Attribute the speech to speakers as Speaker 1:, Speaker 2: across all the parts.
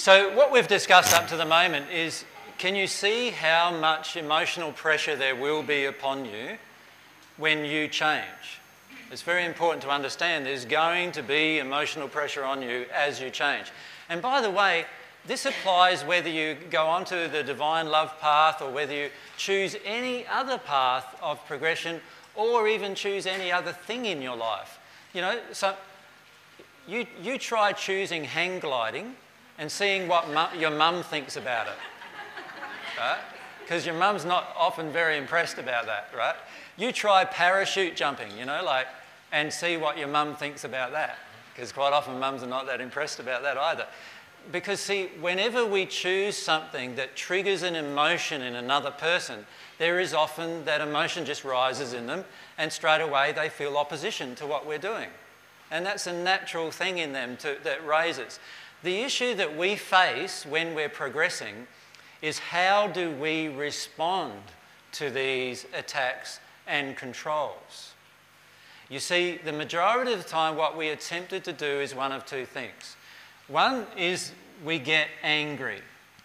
Speaker 1: So what we've discussed up to the moment is, can you see how much emotional pressure there will be upon you when you change? It's very important to understand there's going to be emotional pressure on you as you change. And by the way, this applies whether you go onto the divine love path or whether you choose any other path of progression or even choose any other thing in your life. You know, so you try choosing hang gliding and seeing what your mum thinks about it, right? Because your mum's not often very impressed about that, right? You try parachute jumping, you know, and see what your mum thinks about that. Because quite often mums are not that impressed about that either. Because see, whenever we choose something that triggers an emotion in another person, there is often that emotion just rises in them and straight away they feel opposition to what we're doing. And that's a natural thing in them that raises. The issue that we face when we're progressing is how do we respond to these attacks and controls. You see, the majority of the time what we are tempted to do is one of two things. One is we get angry,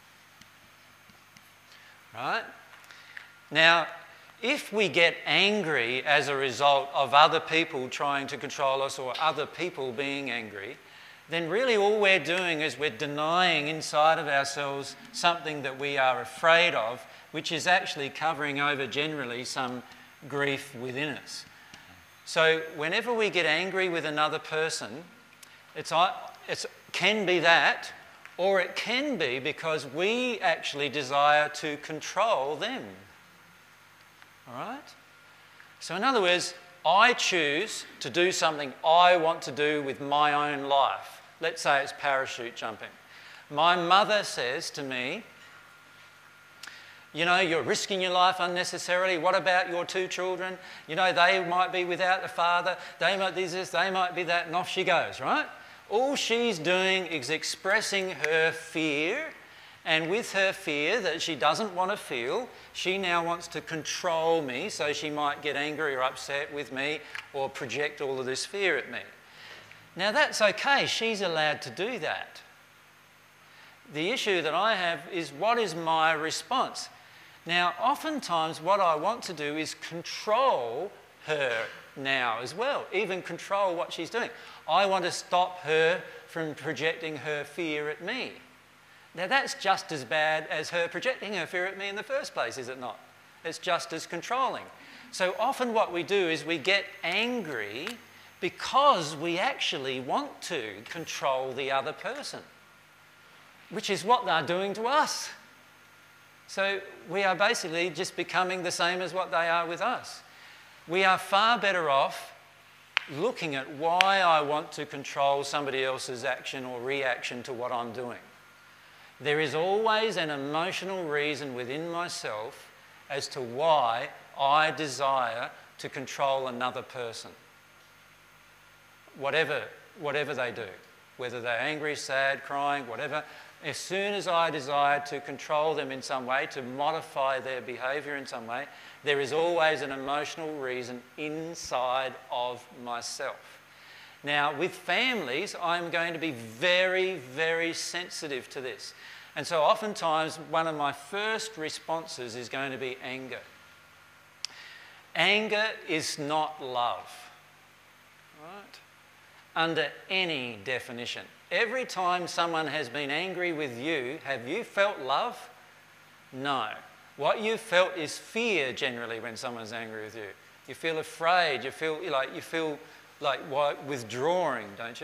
Speaker 1: right? Now, if we get angry as a result of other people trying to control us or other people being angry, then really all we're doing is we're denying inside of ourselves something that we are afraid of, which is actually covering over generally some grief within us. So whenever we get angry with another person, it can be that, or it can be because we actually desire to control them. All right? So in other words, I choose to do something I want to do with my own life. Let's say it's parachute jumping. My mother says to me, you know, you're risking your life unnecessarily. What about your two children? You know, they might be without a father. They might be this, they might be that, and off she goes, right? All she's doing is expressing her fear, and with her fear that she doesn't want to feel, she now wants to control me, so she might get angry or upset with me or project all of this fear at me. Now that's okay, she's allowed to do that. The issue that I have is, what is my response? Now, oftentimes what I want to do is control her now as well, even control what she's doing. I want to stop her from projecting her fear at me. Now that's just as bad as her projecting her fear at me in the first place, is it not? It's just as controlling. So often what we do is we get angry because we actually want to control the other person, which is what they're doing to us. So we are basically just becoming the same as what they are with us. We are far better off looking at why I want to control somebody else's action or reaction to what I'm doing. There is always an emotional reason within myself as to why I desire to control another person. Whatever they do, whether they're angry, sad, crying, whatever, as soon as I desire to control them in some way, to modify their behaviour in some way, there is always an emotional reason inside of myself. Now, with families, I'm going to be very, very sensitive to this. And so oftentimes, one of my first responses is going to be anger. Anger is not love, right? Under any definition. Every time someone has been angry with you, have you felt love? No. What you felt is fear generally when someone's angry with you. You feel afraid, you feel like withdrawing, don't you?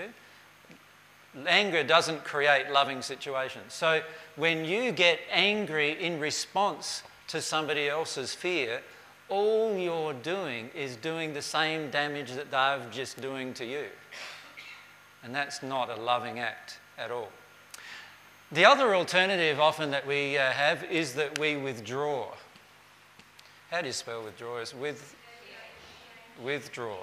Speaker 1: Anger doesn't create loving situations. So when you get angry in response to somebody else's fear, all you're doing is doing the same damage that they're just doing to you. And that's not a loving act at all. The other alternative often that we have is that we withdraw. How do you spell withdraw? It's withdraw.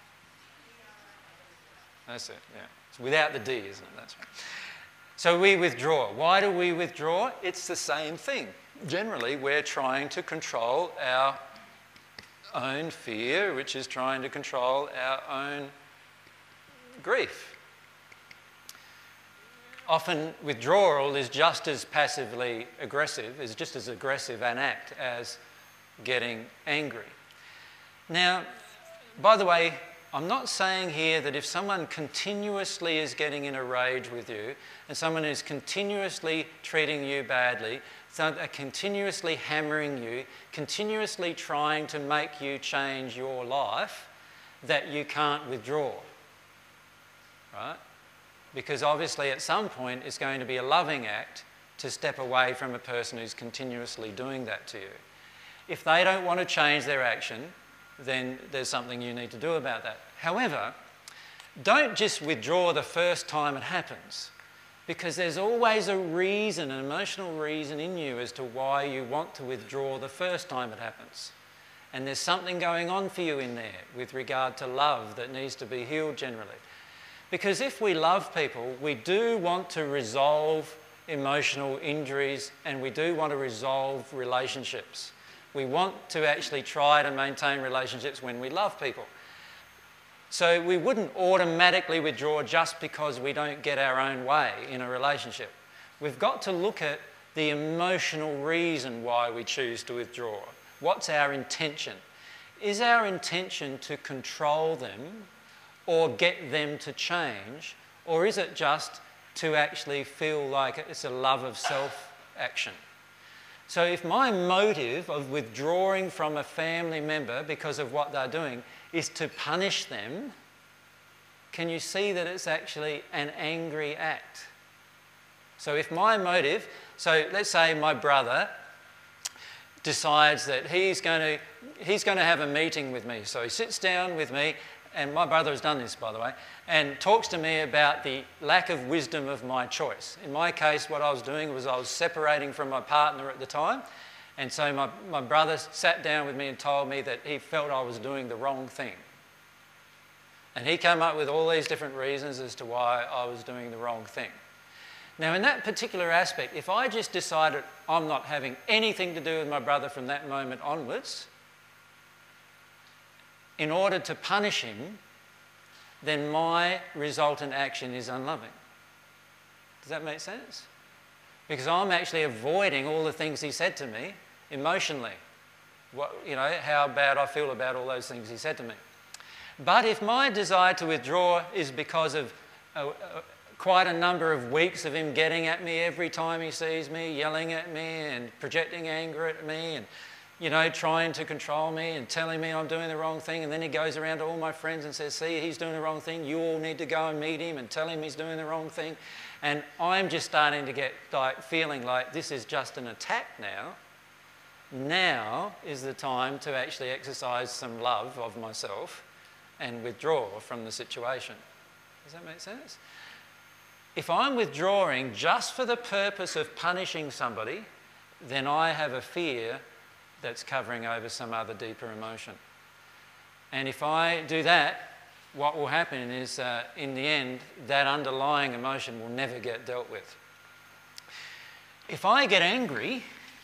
Speaker 1: That's it, yeah. It's without the D, isn't it? That's right. So we withdraw. Why do we withdraw? It's the same thing. Generally, we're trying to control our own fear, which is trying to control our own grief. often withdrawal is just as passively aggressive, is just as aggressive an act as getting angry. Now, by the way, I'm not saying here that if someone continuously is getting in a rage with you and someone is continuously treating you badly, so they're continuously hammering you, continuously trying to make you change your life, that you can't withdraw, right? Because obviously at some point it's going to be a loving act to step away from a person who's continuously doing that to you. If they don't want to change their action, then there's something you need to do about that. However, don't just withdraw the first time it happens, because there's always a reason, an emotional reason in you as to why you want to withdraw the first time it happens. And there's something going on for you in there with regard to love that needs to be healed generally. Because if we love people, we do want to resolve emotional injuries and we do want to resolve relationships. We want to actually try to maintain relationships when we love people. So we wouldn't automatically withdraw just because we don't get our own way in a relationship. We've got to look at the emotional reason why we choose to withdraw. What's our intention? Is our intention to control them or get them to change, or is it just to actually feel like it's a love of self action? So if my motive of withdrawing from a family member because of what they're doing is to punish them, can you see that it's actually an angry act? So if my motive, so let's say my brother decides that he's going to have a meeting with me. So he sits down with me, and my brother has done this, by the way, and talks to me about the lack of wisdom of my choice. In my case, what I was doing was I was separating from my partner at the time, and so my brother sat down with me and told me that he felt I was doing the wrong thing. And he came up with all these different reasons as to why I was doing the wrong thing. Now, in that particular aspect, if I just decided I'm not having anything to do with my brother from that moment onwards, in order to punish him, then my resultant action is unloving. Does that make sense? Because I'm actually avoiding all the things he said to me emotionally. How bad I feel about all those things he said to me. But if my desire to withdraw is because of quite a number of weeks of him getting at me every time he sees me, yelling at me and projecting anger at me and trying to control me and telling me I'm doing the wrong thing, and then he goes around to all my friends and says, see, he's doing the wrong thing, you all need to go and meet him and tell him he's doing the wrong thing. And I'm just starting to get feeling like this is just an attack now. Now is the time to actually exercise some love of myself and withdraw from the situation. Does that make sense? If I'm withdrawing just for the purpose of punishing somebody, then I have a fear that's covering over some other deeper emotion. And if I do that, what will happen is, in the end, that underlying emotion will never get dealt with. If I get angry,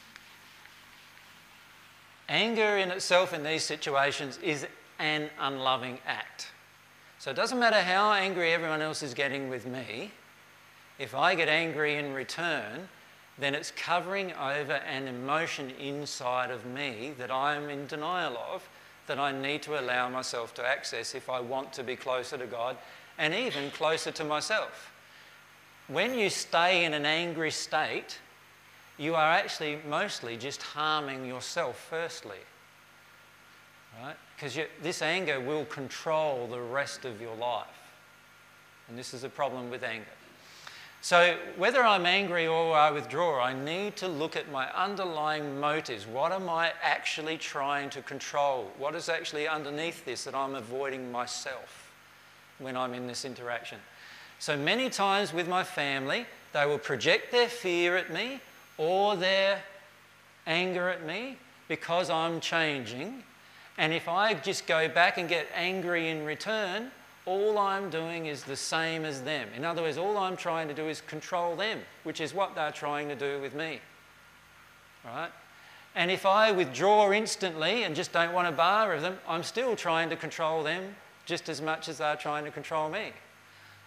Speaker 1: anger in itself in these situations is an unloving act. So it doesn't matter how angry everyone else is getting with me, if I get angry in return, then it's covering over an emotion inside of me that I'm in denial of, that I need to allow myself to access if I want to be closer to God and even closer to myself. When you stay in an angry state, you are actually mostly just harming yourself firstly, right? Because this anger will control the rest of your life. And this is a problem with anger. So whether I'm angry or I withdraw, I need to look at my underlying motives. What am I actually trying to control? What is actually underneath this that I'm avoiding myself when I'm in this interaction? So many times with my family, they will project their fear at me or their anger at me because I'm changing. And if I just go back and get angry in return, all I'm doing is the same as them. In other words, all I'm trying to do is control them, which is what they're trying to do with me. Right? And if I withdraw instantly and just don't want to bother with them, I'm still trying to control them just as much as they're trying to control me.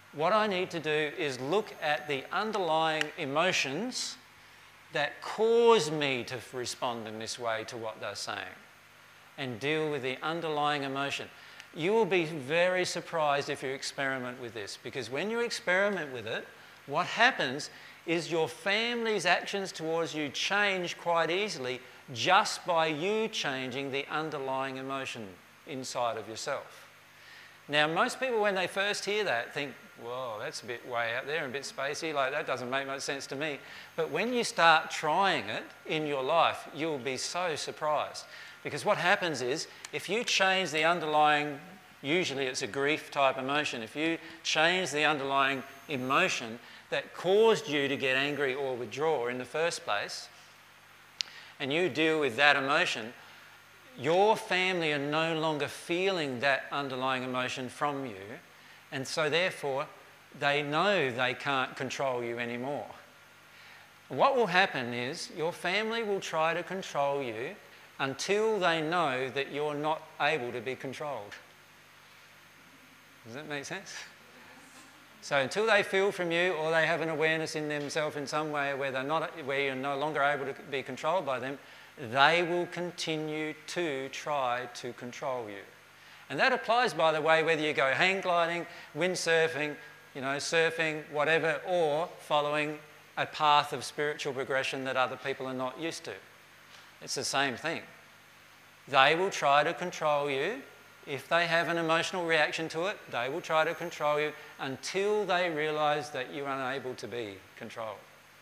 Speaker 1: what I need to do is look at the underlying emotions that cause me to respond in this way to what they're saying and deal with the underlying emotion. You will be very surprised if you experiment with this, because when you experiment with it, what happens is your family's actions towards you change quite easily just by you changing the underlying emotion inside of yourself. Now, most people, when they first hear that, think, whoa, that's a bit way out there and a bit spacey, like that doesn't make much sense to me. But when you start trying it in your life, you'll be so surprised. Because what happens is, if you change the underlying, usually it's a grief type emotion, if you change the underlying emotion that caused you to get angry or withdraw in the first place, and you deal with that emotion, your family are no longer feeling that underlying emotion from you, and so therefore they know they can't control you anymore. What will happen is your family will try to control you until they know that you're not able to be controlled. Does that make sense? So until they feel from you, or they have an awareness in themselves in some way where you're no longer able to be controlled by them, they will continue to try to control you. And that applies, by the way, whether you go hang gliding, windsurfing, surfing, whatever, or following a path of spiritual progression that other people are not used to. It's the same thing. They will try to control you. If they have an emotional reaction to it, they will try to control you until they realise that you're unable to be controlled.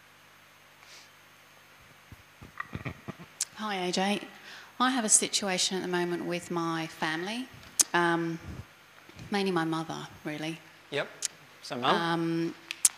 Speaker 2: Hi AJ. I have a situation at the moment with my family, mainly my mother, really.
Speaker 1: Yep. So Mum?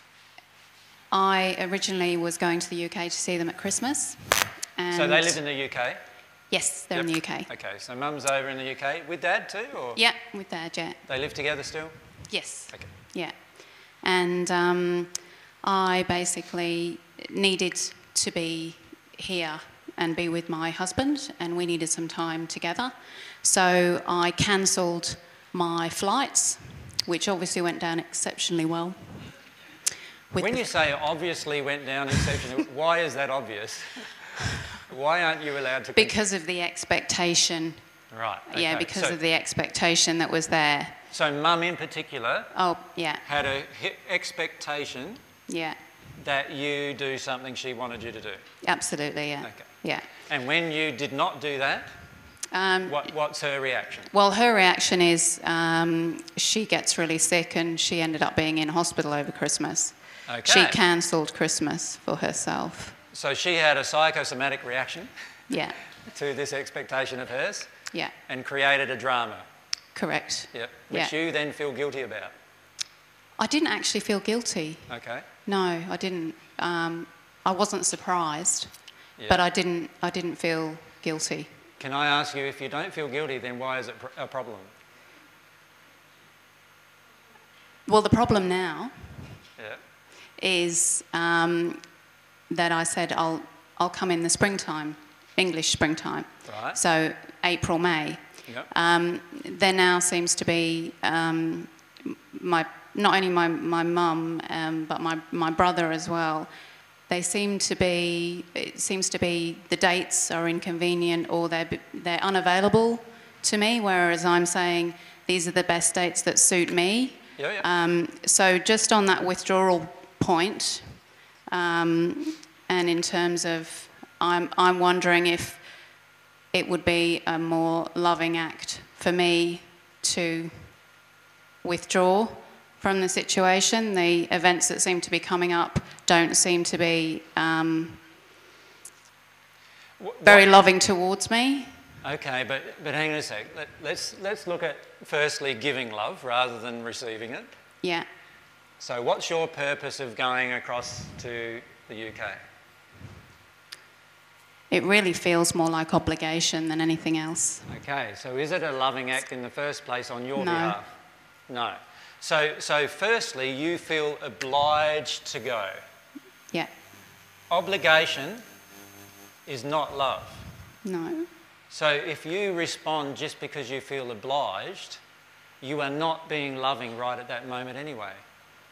Speaker 2: I originally was going to the UK to see them at Christmas. And
Speaker 1: so they live in the UK?
Speaker 2: Yes, they're in the UK.
Speaker 1: Okay, so Mum's over in the UK with Dad too? Or?
Speaker 2: Yeah, with Dad, yeah.
Speaker 1: They live together still?
Speaker 2: Yes.
Speaker 1: Okay.
Speaker 2: Yeah. And I basically needed to be here and be with my husband, and we needed some time together. So I cancelled my flights, which obviously went down exceptionally well.
Speaker 1: When you say obviously went down exceptionally, why is that obvious? Why aren't you allowed to...
Speaker 2: Because of the expectation.
Speaker 1: Right. Okay.
Speaker 2: Yeah, because of the expectation that was there.
Speaker 1: So Mum in particular...
Speaker 2: Oh, yeah.
Speaker 1: ...had an expectation...
Speaker 2: Yeah.
Speaker 1: ...that you do something she wanted you to do.
Speaker 2: Absolutely, yeah.
Speaker 1: Okay.
Speaker 2: Yeah.
Speaker 1: And when you did not do that, what's her reaction?
Speaker 2: Well, her reaction is she gets really sick, and she ended up being in hospital over Christmas.
Speaker 1: Okay.
Speaker 2: She cancelled Christmas for herself.
Speaker 1: So she had a psychosomatic reaction
Speaker 2: Yeah.
Speaker 1: to this expectation of hers.
Speaker 2: Yeah.
Speaker 1: And created a drama.
Speaker 2: Correct.
Speaker 1: Yep. Which you then feel guilty about.
Speaker 2: I didn't actually feel guilty.
Speaker 1: Okay.
Speaker 2: No, I didn't. I wasn't surprised,
Speaker 1: Yeah.
Speaker 2: but I didn't feel guilty.
Speaker 1: Can I ask you, if you don't feel guilty, then why is it a problem?
Speaker 2: Well, the problem now
Speaker 1: Yeah.
Speaker 2: is that I said I'll come in the springtime, English springtime.
Speaker 1: Right.
Speaker 2: So April, May.
Speaker 1: Yep.
Speaker 2: There now seems to be not only my mum, but my brother as well. It seems to be the dates are inconvenient, or they're unavailable to me, whereas I'm saying these are the best dates that suit me.
Speaker 1: Yeah.
Speaker 2: So just on that withdrawal point, and in terms of, I'm wondering if it would be a more loving act for me to withdraw from the situation. The events that seem to be coming up don't seem to be very loving towards me.
Speaker 1: Okay, but hang on a sec. Let's look at firstly giving love rather than receiving it.
Speaker 2: Yeah.
Speaker 1: So what's your purpose of going across to the UK?
Speaker 2: It really feels more like obligation than anything else.
Speaker 1: Okay, so is it a loving act in the first place on your
Speaker 2: No.
Speaker 1: behalf? No. So firstly, you feel obliged to go.
Speaker 2: Yeah.
Speaker 1: Obligation is not love.
Speaker 2: No.
Speaker 1: So if you respond just because you feel obliged, you are not being loving right at that moment anyway.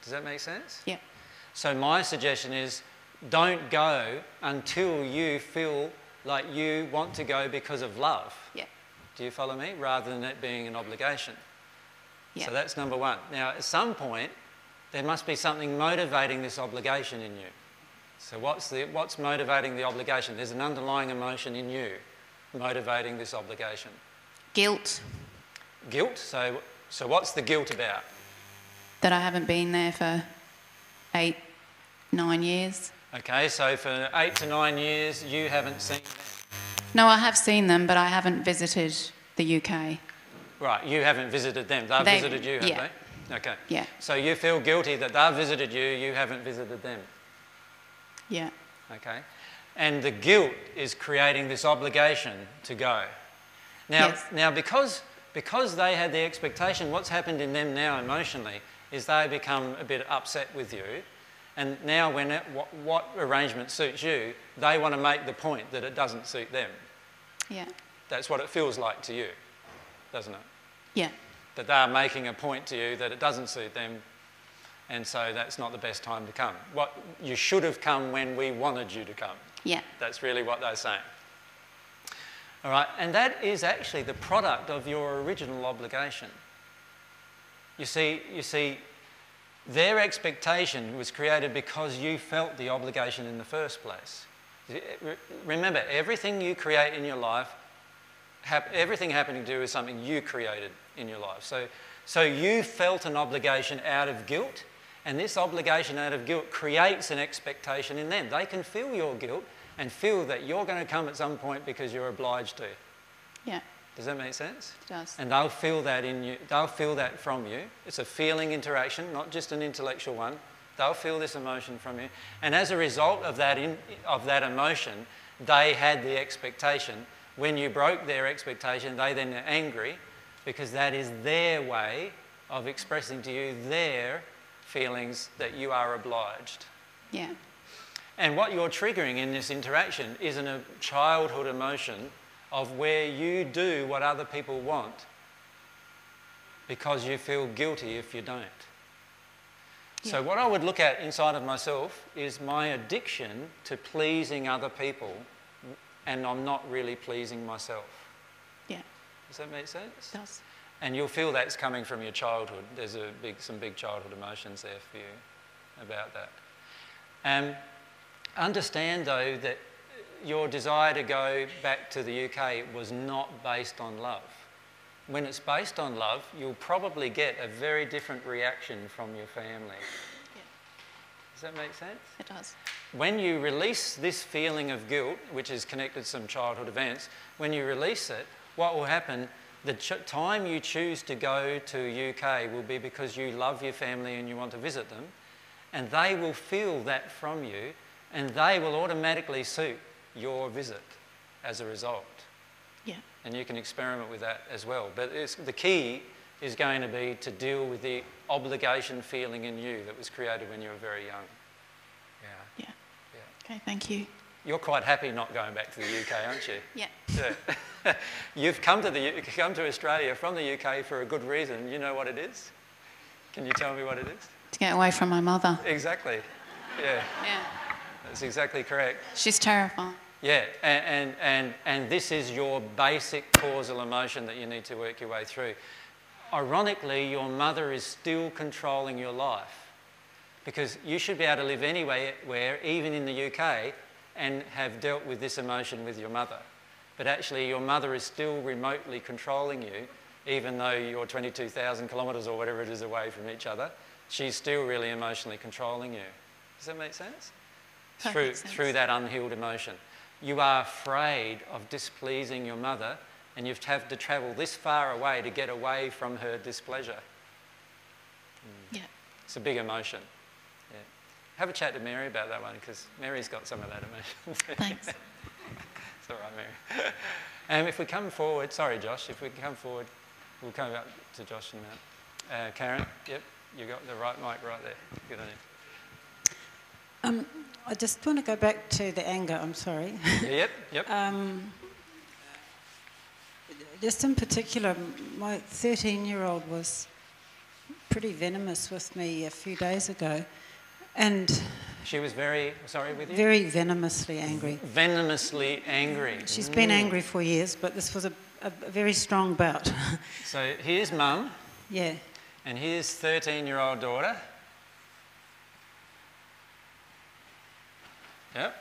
Speaker 1: Does that make sense?
Speaker 2: Yeah.
Speaker 1: So my suggestion is don't go until you feel like you want to go because of love.
Speaker 2: Yeah.
Speaker 1: Do you follow me? Rather than it being an obligation.
Speaker 2: Yeah.
Speaker 1: So that's number one. Now, at some point, there must be something motivating this obligation in you. So what's motivating the obligation? There's an underlying emotion in you motivating this obligation.
Speaker 2: Guilt.
Speaker 1: Guilt? So what's the guilt about?
Speaker 2: That I haven't been there for 8, 9 years.
Speaker 1: Okay, so for 8 to 9 years, you haven't seen them.
Speaker 2: No, I have seen them, but I haven't visited the UK.
Speaker 1: Right, you haven't visited them. They've visited you, have they? Okay.
Speaker 2: Yeah.
Speaker 1: So you feel guilty that they've visited you, you haven't visited them.
Speaker 2: Yeah.
Speaker 1: Okay. And the guilt is creating this obligation to go. Now because they had the expectation, what's happened in them now emotionally is they become a bit upset with you. And now when what arrangement suits you, they want to make the point that it doesn't suit them.
Speaker 2: Yeah.
Speaker 1: That's what it feels like to you, doesn't it?
Speaker 2: Yeah.
Speaker 1: That they're making a point to you that it doesn't suit them, and so that's not the best time to come. You should have come when we wanted you to come.
Speaker 2: Yeah.
Speaker 1: That's really what they're saying. All right, and that is actually the product of your original obligation. You see, their expectation was created because you felt the obligation in the first place. Remember, everything you create in your life, everything happening to you is something you created in your life. So you felt an obligation out of guilt, and this obligation out of guilt creates an expectation in them. They can feel your guilt and feel that you're going to come at some point because you're obliged to.
Speaker 2: Yeah.
Speaker 1: Does that make sense?
Speaker 2: It does.
Speaker 1: And they'll feel that in you. They'll feel that from you. It's a feeling interaction, not just an intellectual one. They'll feel this emotion from you. And as a result of that emotion, they had the expectation. When you broke their expectation, they then are angry because that is their way of expressing to you their feelings that you are obliged.
Speaker 2: Yeah.
Speaker 1: And what you're triggering in this interaction is a childhood emotion of where you do what other people want because you feel guilty if you don't. Yeah. So what I would look at inside of myself is my addiction to pleasing other people, and I'm not really pleasing myself.
Speaker 2: Yeah.
Speaker 1: Does that make sense?
Speaker 2: It does.
Speaker 1: And you'll feel that's coming from your childhood. There's some big childhood emotions there for you about that. Understand, though, that your desire to go back to the UK was not based on love. When it's based on love, you'll probably get a very different reaction from your family.
Speaker 2: Yeah.
Speaker 1: Does that make sense?
Speaker 2: It does.
Speaker 1: When you release this feeling of guilt, which is connected to some childhood events, when you release it, what will happen, the time you choose to go to UK will be because you love your family and you want to visit them, and they will feel that from you, and they will automatically suit your visit as a result.
Speaker 2: Yeah.
Speaker 1: And you can experiment with that as well. But the key is going to be to deal with the obligation feeling in you that was created when you were very young. Yeah.
Speaker 2: Yeah.
Speaker 1: Yeah.
Speaker 2: Okay, thank you.
Speaker 1: You're quite happy not going back to the UK, aren't you?
Speaker 2: Yeah.
Speaker 1: Yeah. You've come to Australia from the UK for a good reason. You know what it is? Can you tell me what it is?
Speaker 2: To get away from my mother.
Speaker 1: Exactly. Yeah.
Speaker 2: Yeah.
Speaker 1: That's exactly correct.
Speaker 2: She's terrifying.
Speaker 1: Yeah, and this is your basic causal emotion that you need to work your way through. Ironically, your mother is still controlling your life because you should be able to live anywhere, even in the UK, and have dealt with this emotion with your mother. But actually, your mother is still remotely controlling you, even though you're 22,000 kilometres or whatever it is away from each other. She's still really emotionally controlling you. Does that make sense? Through that unhealed emotion. You are afraid of displeasing your mother, and you've had to travel this far away to get away from her displeasure.
Speaker 2: Yeah.
Speaker 1: It's a big emotion. Yeah. Have a chat to Mary about that one, because Mary's got some of that emotion.
Speaker 2: Thanks.
Speaker 1: It's all right, Mary. And if we come forward, sorry, Josh, if we come forward, we'll come up to Josh in a minute. Karen, yep, you got the right mic right there. Good on you.
Speaker 3: I just want to go back to the anger, I'm sorry.
Speaker 1: Yep.
Speaker 3: Just in particular, my 13-year-old was pretty venomous with me a few days ago, and
Speaker 1: She was very, sorry, with you?
Speaker 3: very venomously angry.
Speaker 1: Venomously angry.
Speaker 3: She's been angry for years, but this was a very strong bout.
Speaker 1: So here's Mum,
Speaker 3: Yeah.
Speaker 1: and here's 13-year-old daughter. Yep.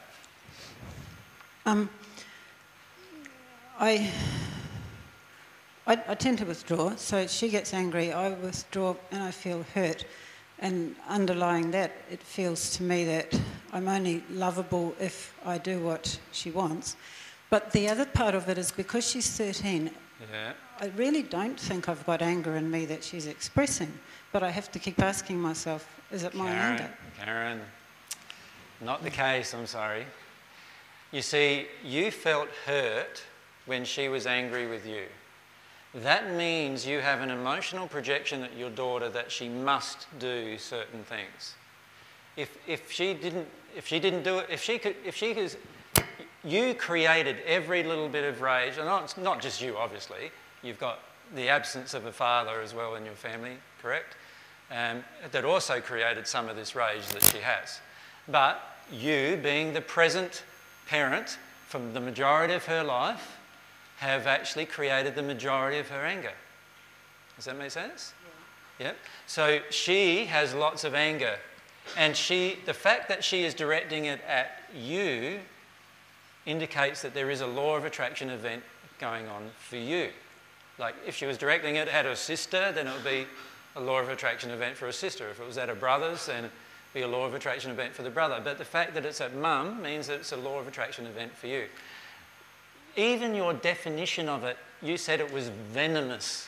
Speaker 3: I tend to withdraw, so she gets angry, I withdraw and I feel hurt. And underlying that, it feels to me that I'm only lovable if I do what she wants. But the other part of it is because she's 13,
Speaker 1: Yeah.
Speaker 3: I really don't think I've got anger in me that she's expressing. But I have to keep asking myself, is it my anger?
Speaker 1: Karen, not the case, I'm sorry. You see, you felt hurt when she was angry with you. That means you have an emotional projection at your daughter that she must do certain things. If she didn't do it, you created every little bit of rage, and it's not just you, obviously. You've got the absence of a father as well in your family, correct? That also created some of this rage that she has. But you, being the present parent from the majority of her life, have actually created the majority of her anger. Does that make sense? Yeah. Yep. So she has lots of anger, and the fact that she is directing it at you indicates that there is a law of attraction event going on for you. Like if she was directing it at her sister, then it would be a law of attraction event for her sister. If it was at her brother's, then it'd be a law of attraction event for the brother. But the fact that it's at Mum means that it's a law of attraction event for you. Even your definition of it, you said it was venomous.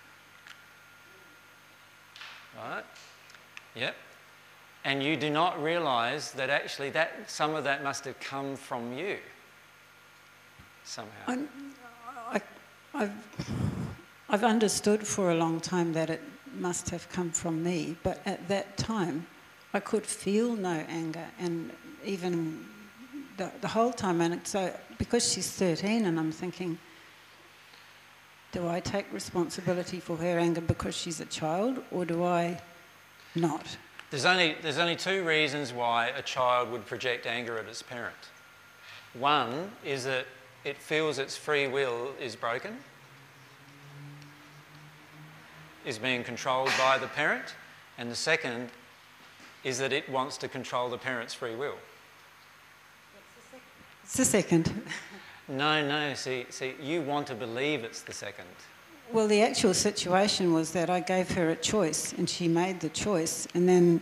Speaker 1: Right? Yep. And you do not realise that actually some of that must have come from you somehow.
Speaker 3: I've understood for a long time that it must have come from me, but at that time I could feel no anger, and even the whole time. And so because she's 13 and I'm thinking, do I take responsibility for her anger because she's a child, or do I not?
Speaker 1: There's only two reasons why a child would project anger at its parent. One is that it feels its free will is broken, is being controlled by the parent, and the second is that it wants to control the parent's free will.
Speaker 3: It's the second.
Speaker 1: No, see, you want to believe it's the second.
Speaker 3: Well, the actual situation was that I gave her a choice, and she made the choice, and then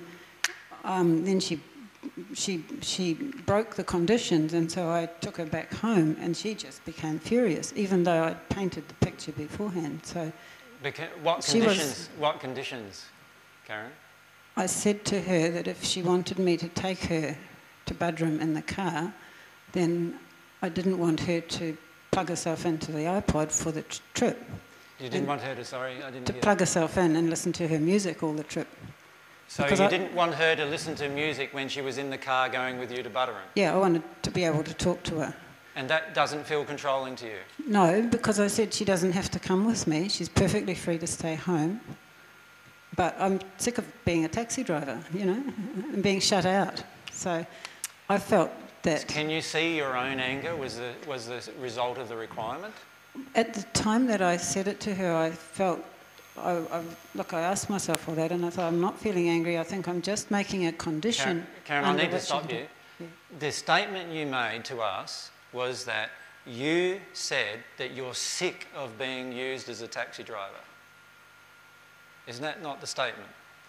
Speaker 3: she broke the conditions, and so I took her back home, and she just became furious, even though I'd painted the picture beforehand. So,
Speaker 1: What conditions, Karen?
Speaker 3: I said to her that if she wanted me to take her to Budrum in the car, then I didn't want her to plug herself into the iPod for the trip.
Speaker 1: You didn't want her to, sorry, I didn't
Speaker 3: To
Speaker 1: hear.
Speaker 3: plug herself in and listen to her music all the trip.
Speaker 1: So you didn't want her to listen to music when she was in the car going with you to Budrum?
Speaker 3: Yeah, I wanted to be able to talk to her.
Speaker 1: And that doesn't feel controlling to you?
Speaker 3: No, because I said she doesn't have to come with me. She's perfectly free to stay home. But I'm sick of being a taxi driver, you know, and being shut out. So I felt that...
Speaker 1: Can you see your own anger was the result of the requirement?
Speaker 3: At the time that I said it to her, I felt... I asked myself all that, and I thought, I'm not feeling angry. I think I'm just making a condition...
Speaker 1: Karen, I need to stop you. Yeah. The statement you made to us was that you said that you're sick of being used as a taxi driver. Isn't that not the statement?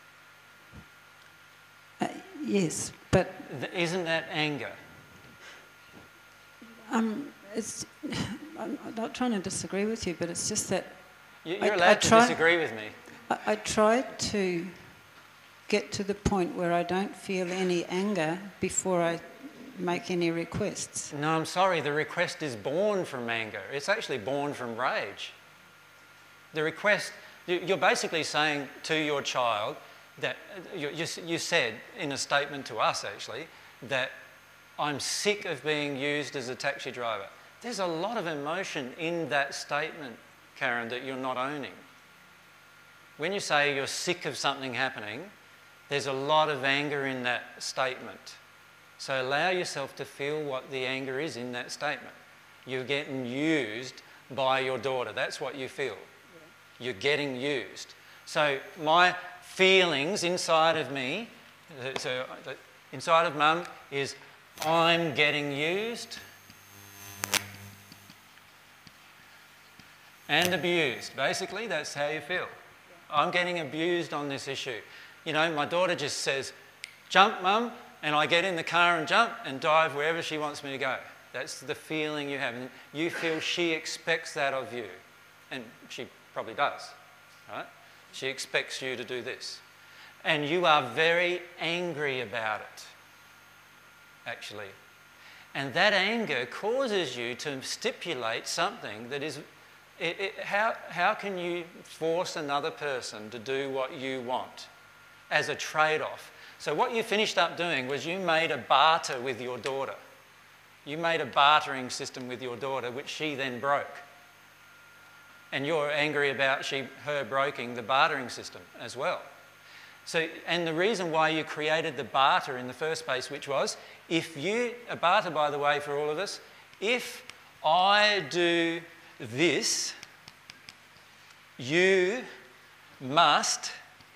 Speaker 3: Yes, but...
Speaker 1: Isn't that anger?
Speaker 3: I'm not trying to disagree with you, but it's just that...
Speaker 1: You're allowed to disagree with me.
Speaker 3: I tried to get to the point where I don't feel any anger before I make any requests.
Speaker 1: No, I'm sorry, the request is born from anger. It's actually born from rage. The request... You're basically saying to your child that... You said in a statement to us, actually, that I'm sick of being used as a taxi driver. There's a lot of emotion in that statement, Karen, that you're not owning. when you say you're sick of something happening, there's a lot of anger in that statement. So allow yourself to feel what the anger is in that statement. You're getting used by your daughter. That's what you feel. You're getting used. So my feelings inside of me, so inside of Mum, is I'm getting used and abused. Basically, that's how you feel. I'm getting abused on this issue. You know, my daughter just says, jump, Mum, and I get in the car and jump and dive wherever she wants me to go. That's the feeling you have. And you feel she expects that of you. And she probably does, right? She expects you to do this. And you are very angry about it, actually. And that anger causes you to stipulate something that is... how can you force another person to do what you want as a trade-off? So what you finished up doing was you made a barter with your daughter. You made a bartering system with your daughter, which she then broke. And you're angry about her breaking the bartering system as well. So, and the reason why you created the barter in the first place, which was, a barter, by the way, for all of us, if I do this, you must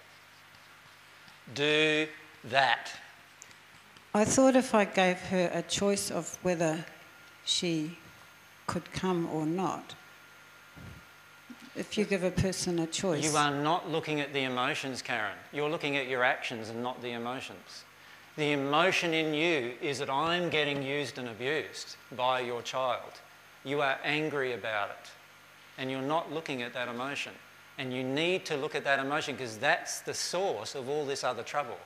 Speaker 1: do that.
Speaker 3: I thought if I gave her a choice of whether she could come or not, if you give a person a choice...
Speaker 1: You are not looking at the emotions, Karen. You're looking at your actions and not the emotions. The emotion in you is that I'm getting used and abused by your child. You are angry about it. And you're not looking at that emotion. And you need to look at that emotion because that's the source of all this other trouble.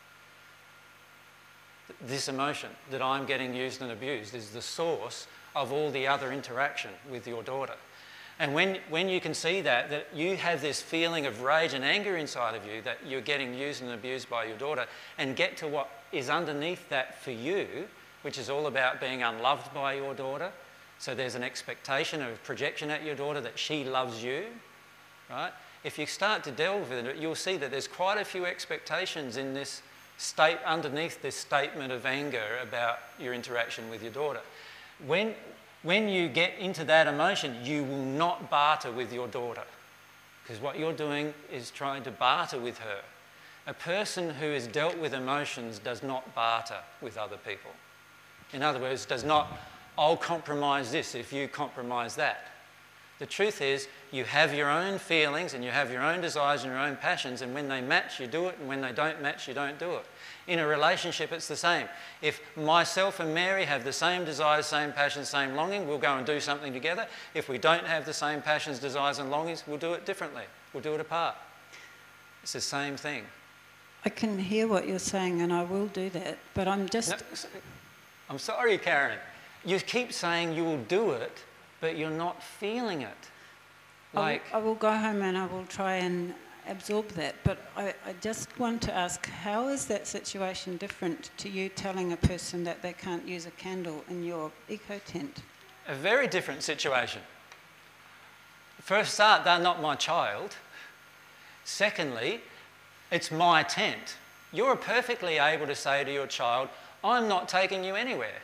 Speaker 1: This emotion that I'm getting used and abused is the source of all the other interaction with your daughter. And when you can see that you have this feeling of rage and anger inside of you that you're getting used and abused by your daughter, and get to what is underneath that for you, which is all about being unloved by your daughter. So there's an expectation of projection at your daughter that she loves you, right? If you start to delve with it, you'll see that there's quite a few expectations in this state, underneath this statement of anger about your interaction with your daughter. When you get into that emotion, you will not barter with your daughter, because what you're doing is trying to barter with her. A person who has dealt with emotions does not barter with other people. In other words, does not, I'll compromise this if you compromise that. The truth is, you have your own feelings and you have your own desires and your own passions, and when they match, you do it, and when they don't match, you don't do it. In a relationship, it's the same. If myself and Mary have the same desires, same passions, same longing, we'll go and do something together. If we don't have the same passions, desires and longings, we'll do it differently. We'll do it apart. It's the same thing.
Speaker 3: I can hear what you're saying, and I will do that, but I'm just...
Speaker 1: No, I'm sorry, Karen. You keep saying you will do it, but you're not feeling it.
Speaker 3: I will go home and I will try and absorb that, but I just want to ask, how is that situation different to you telling a person that they can't use a candle in your eco tent?
Speaker 1: A very different situation. For a start, they're not my child. Secondly, it's my tent. You're perfectly able to say to your child, I'm not taking you anywhere.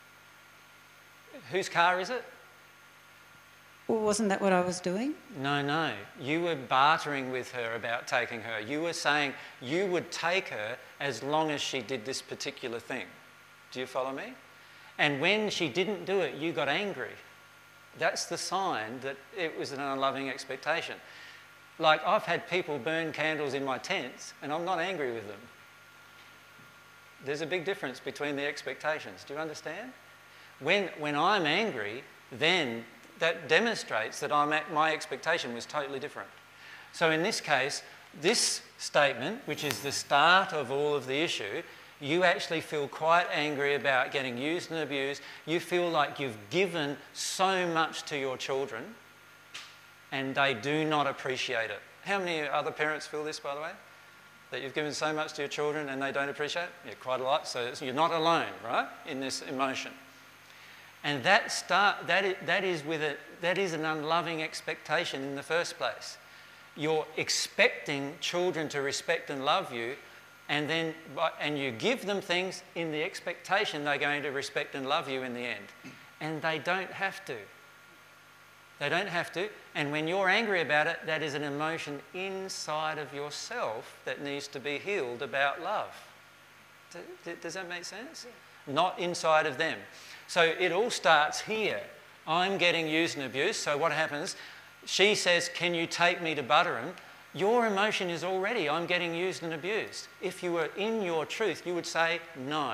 Speaker 1: Whose car is it?
Speaker 3: Well, wasn't that what I was doing?
Speaker 1: No. You were bartering with her about taking her. You were saying you would take her as long as she did this particular thing. Do you follow me? And when she didn't do it, you got angry. That's the sign that it was an unloving expectation. Like, I've had people burn candles in my tents and I'm not angry with them. There's a big difference between the expectations. Do you understand? When I'm angry, then that demonstrates that my expectation was totally different. So in this case, this statement, which is the start of all of the issue, you actually feel quite angry about getting used and abused. You feel like you've given so much to your children and they do not appreciate it. How many other parents feel this, by the way? That you've given so much to your children and they don't appreciate it? Yeah, quite a lot. So you're not alone, right, in this emotion. And that is an unloving expectation in the first place. you're expecting children to respect and love you, and you give them things in the expectation they're going to respect and love you in the end. And they don't have to. They don't have to. And when you're angry about it, that is an emotion inside of yourself that needs to be healed about love. Does that make sense? Not inside of them. So it all starts here. I'm getting used and abused, so what happens? She says, can you take me to Butterham? Your emotion is already, I'm getting used and abused. If you were in your truth, you would say, no.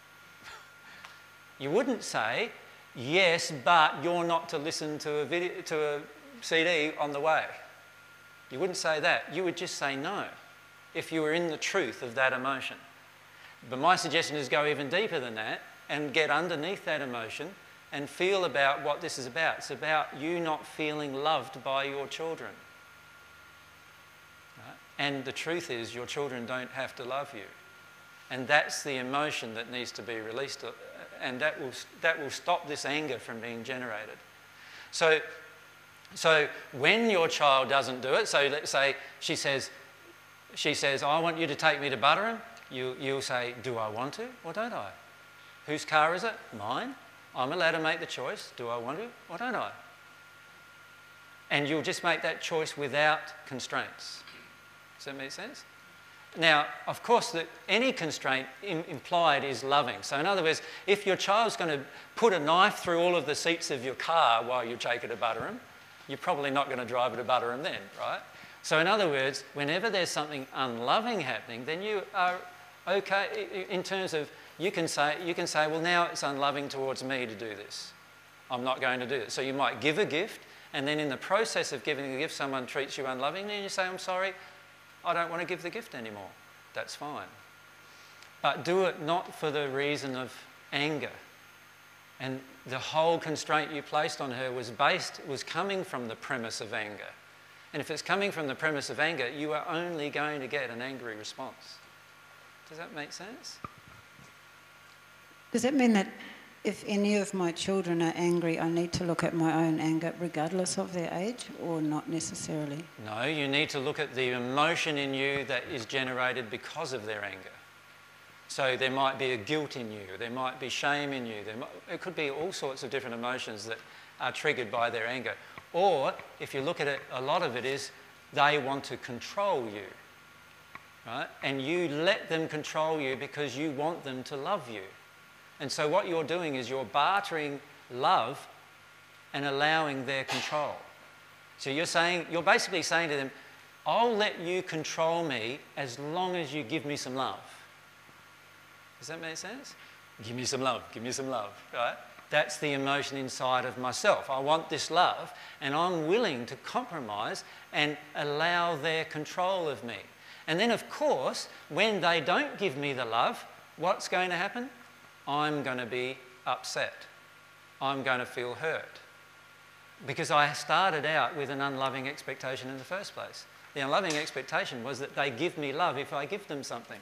Speaker 1: You wouldn't say, yes, but you're not to listen to a CD on the way. You wouldn't say that. You would just say no if you were in the truth of that emotion. But my suggestion is go even deeper than that and get underneath that emotion and feel about what this is about. It's about you not feeling loved by your children. Right? And the truth is your children don't have to love you. And that's the emotion that needs to be released, and that will stop this anger from being generated. So when your child doesn't do it, so let's say she says, I want you to take me to Butterham, you'll say, do I want to or don't I? Whose car is it? Mine. I'm allowed to make the choice. Do I want to or don't I? And you'll just make that choice without constraints. Does that make sense? Now, of course, any constraint implied is loving. So in other words, if your child's going to put a knife through all of the seats of your car while you take it to Butterham, you're probably not going to drive it to Butterham then, right? So in other words, whenever there's something unloving happening, then you are okay in terms of you can say, well, now it's unloving towards me to do this. I'm not going to do it. So you might give a gift, and then in the process of giving a gift, someone treats you unlovingly, and you say, I'm sorry, I don't want to give the gift anymore. That's fine. But do it not for the reason of anger. And the whole constraint you placed on her was coming from the premise of anger. And if it's coming from the premise of anger, you are only going to get an angry response. Does that make sense?
Speaker 3: Does that mean that if any of my children are angry, I need to look at my own anger regardless of their age, or not necessarily?
Speaker 1: No, you need to look at the emotion in you that is generated because of their anger. So there might be a guilt in you, there might be shame in you, it could be all sorts of different emotions that are triggered by their anger. Or, if you look at it, a lot of it is they want to control you, right? And you let them control you because you want them to love you. And so what you're doing is you're bartering love and allowing their control. So you're basically saying to them, I'll let you control me as long as you give me some love. Does that make sense? Give me some love, right? That's the emotion inside of myself. I want this love, and I'm willing to compromise and allow their control of me. And then, of course, when they don't give me the love, what's going to happen? I'm going to be upset. I'm going to feel hurt. Because I started out with an unloving expectation in the first place. The unloving expectation was that they give me love if I give them something.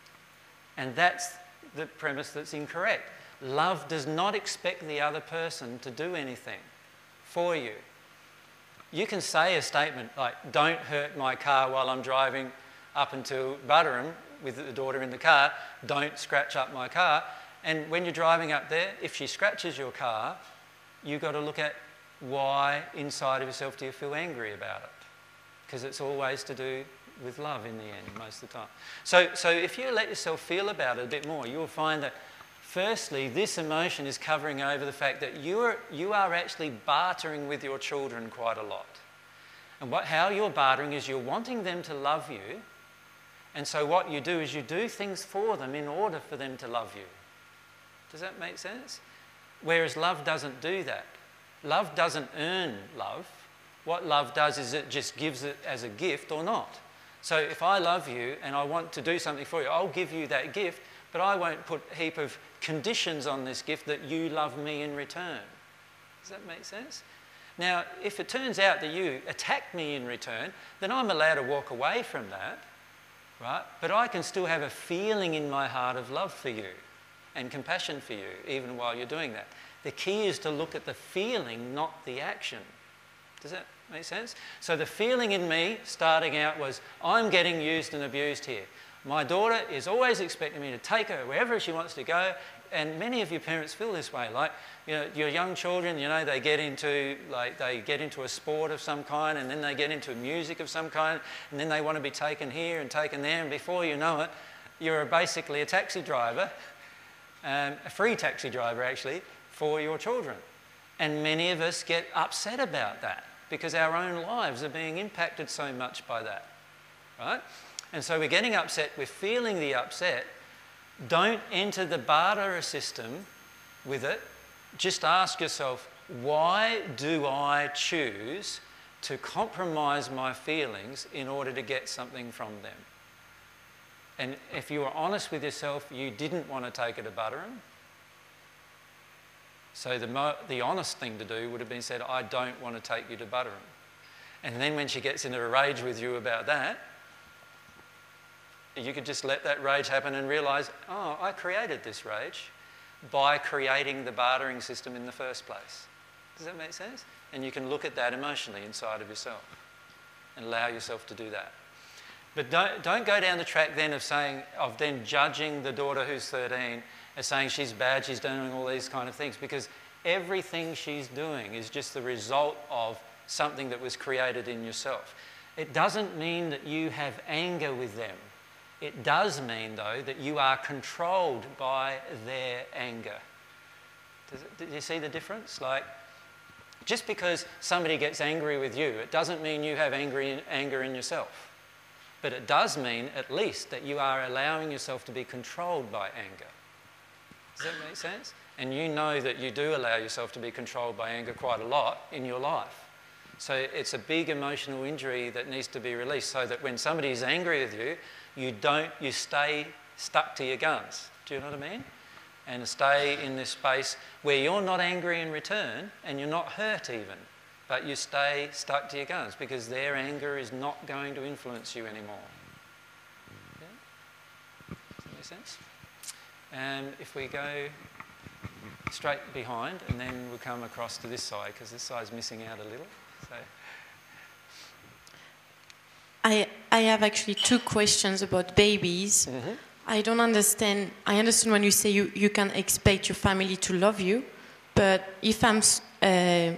Speaker 1: And that's the premise that's incorrect. Love does not expect the other person to do anything for you. You can say a statement like, don't hurt my car while I'm driving up until Butterham with the daughter in the car, don't scratch up my car. And when you're driving up there, if she scratches your car, you've got to look at why inside of yourself do you feel angry about it? Because it's always to do with love in the end, most of the time. So if you let yourself feel about it a bit more, you'll find that firstly, this emotion is covering over the fact that you are actually bartering with your children quite a lot. And how you're bartering is you're wanting them to love you, and so what you do is you do things for them in order for them to love you. Does that make sense? Whereas love doesn't do that. Love doesn't earn love. What love does is it just gives it as a gift or not. So if I love you and I want to do something for you, I'll give you that gift, but I won't put a heap of conditions on this gift that you love me in return. Does that make sense? Now, if it turns out that you attack me in return, then I'm allowed to walk away from that, right? But I can still have a feeling in my heart of love for you and compassion for you, even while you're doing that. The key is to look at the feeling, not the action. Does Make sense? So the feeling in me starting out was, I'm getting used and abused here. My daughter is always expecting me to take her wherever she wants to go, and many of your parents feel this way. Like, you know, your young children, you know, they get into a sport of some kind, and then they get into music of some kind, and then they want to be taken here and taken there, and before you know it, you're basically a taxi driver, a free taxi driver actually, for your children. And many of us get upset about that because our own lives are being impacted so much by that, right? And so we're getting upset, we're feeling the upset. Don't enter the barter system with it. Just ask yourself, why do I choose to compromise my feelings in order to get something from them? And if you were honest with yourself, you didn't want to take her to Butterham. So the honest thing to do would have been said, I don't want to take you to Butterham. And then when she gets into a rage with you about that, you could just let that rage happen and realise, oh, I created this rage by creating the bartering system in the first place. Does that make sense? And you can look at that emotionally inside of yourself and allow yourself to do that. But don't go down the track then of then judging the daughter who's 13 as saying she's bad, she's doing all these kind of things, because everything she's doing is just the result of something that was created in yourself. It doesn't mean that you have anger with them. It does mean, though, that you are controlled by their anger. Do you see the difference? Like, just because somebody gets angry with you, it doesn't mean you have anger in yourself. But it does mean, at least, that you are allowing yourself to be controlled by anger. Does that make sense? And you know that you do allow yourself to be controlled by anger quite a lot in your life. So it's a big emotional injury that needs to be released, so that when somebody is angry with you, you stay stuck to your guns. Do you know what I mean? And stay in this space where you're not angry in return and you're not hurt even, but you stay stuck to your guns because their anger is not going to influence you anymore. Yeah? Does that make sense? And if we go straight behind and then we'll come across to this side, because this side's missing out a little. So.
Speaker 4: I have actually two questions about babies. Mm-hmm. I don't understand. I understand when you say you can expect your family to love you, but if I'm a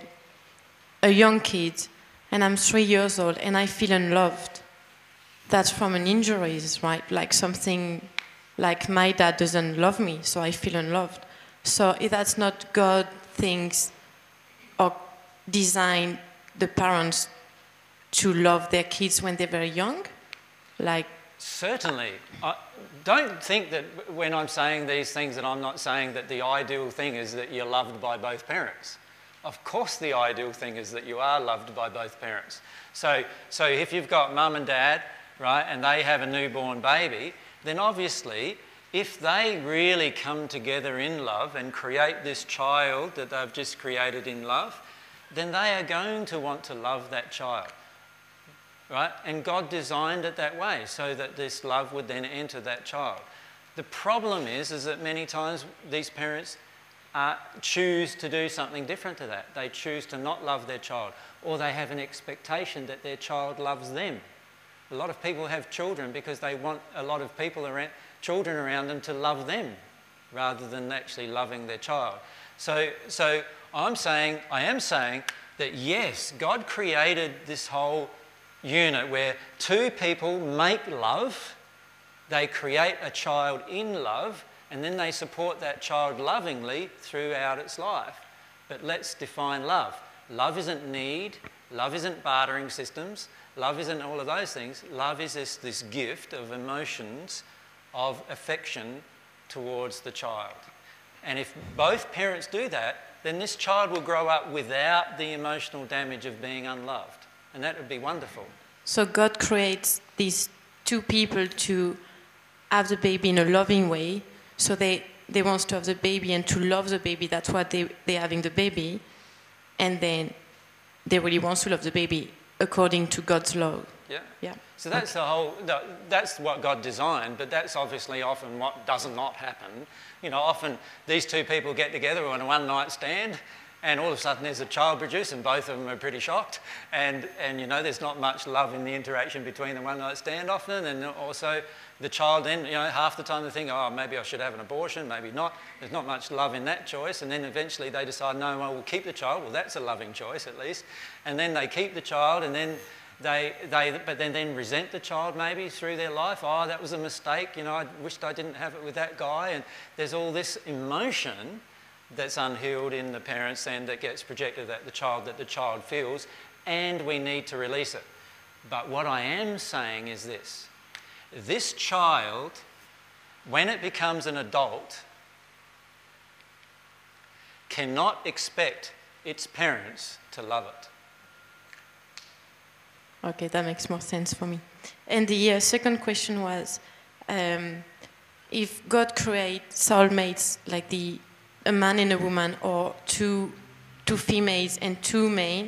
Speaker 4: young kid and I'm 3 years old and I feel unloved, that's from an injury, right? Like something like my dad doesn't love me, so I feel unloved. So if that's not God thinks or designed the parents to love their kids when they're very young? Like,
Speaker 1: certainly. Don't think that when I'm saying these things that I'm not saying that the ideal thing is that you're loved by both parents. Of course the ideal thing is that you are loved by both parents. So if you've got mum and dad, right, and they have a newborn baby, then obviously if they really come together in love and create this child that they've just created in love, then they are going to want to love that child. Right? And God designed it that way so that this love would then enter that child. The problem is that many times these parents choose to do something different to that. They choose to not love their child, or they have an expectation that their child loves them. A lot of people have children because they want a lot of children around them to love them rather than actually loving their child. So I am saying that yes, God created this whole unit where two people make love, they create a child in love, and then they support that child lovingly throughout its life. But let's define love. Love isn't need, love isn't bartering systems, love isn't all of those things. Love is this gift of emotions, of affection towards the child. And if both parents do that, then this child will grow up without the emotional damage of being unloved. And that would be wonderful.
Speaker 4: So God creates these two people to have the baby in a loving way. So they want to have the baby and to love the baby. That's why they're having the baby. And then they really want to love the baby according to God's law. Yeah.
Speaker 1: So that's that's what God designed, but that's obviously often what does not happen. You know, often these two people get together on a one-night stand and all of a sudden there's a child produced, and both of them are pretty shocked, and you know, there's not much love in the interaction between the one night stand often, and also the child then, you know, half the time they think, oh, maybe I should have an abortion, maybe not. There's not much love in that choice, and then eventually they decide, no, well, we'll keep the child. Well, that's a loving choice at least. And then they keep the child, and then but then resent the child maybe through their life. Oh, that was a mistake, you know, I wished I didn't have it with that guy. And there's all this emotion that's unhealed in the parents and that gets projected at the child feels, and we need to release it. But what I am saying is this child, when it becomes an adult, cannot expect its parents to love it.
Speaker 4: Okay, that makes more sense for me. And the second question was, if God creates soulmates like a man and a woman, or two females and two men,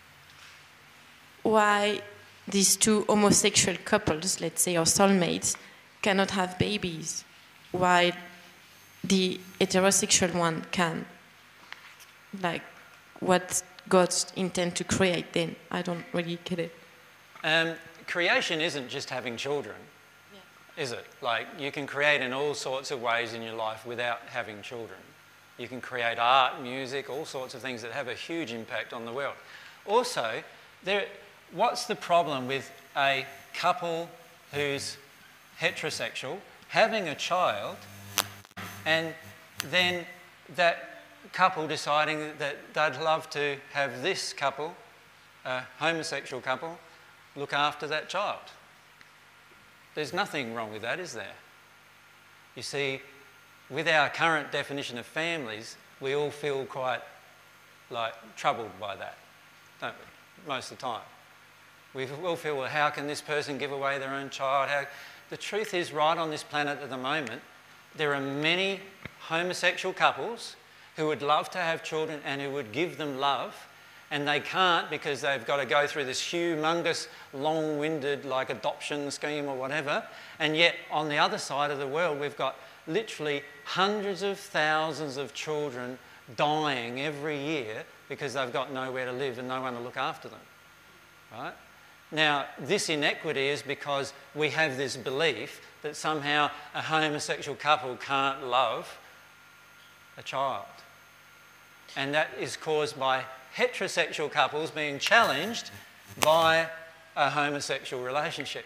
Speaker 4: why these two homosexual couples, let's say, or soulmates, cannot have babies, while the heterosexual one can? Like, what God's intent to create then? I don't really get it.
Speaker 1: Creation isn't just having children, is it? Like, you can create in all sorts of ways in your life without having children. You can create art, music, all sorts of things that have a huge impact on the world. Also, what's the problem with a couple who's heterosexual having a child, and then that couple deciding that they'd love to have this couple, a homosexual couple, look after that child? There's nothing wrong with that, is there? You see, with our current definition of families, we all feel quite like troubled by that, don't we? Most of the time. We all feel, well, how can this person give away their own child? The truth is, right on this planet at the moment, there are many homosexual couples who would love to have children and who would give them love, and they can't because they've got to go through this humongous, long-winded, like, adoption scheme or whatever. And yet, on the other side of the world, we've got literally hundreds of thousands of children dying every year because they've got nowhere to live and no one to look after them, right? Now, this inequity is because we have this belief that somehow a homosexual couple can't love a child. And that is caused by heterosexual couples being challenged by a homosexual relationship.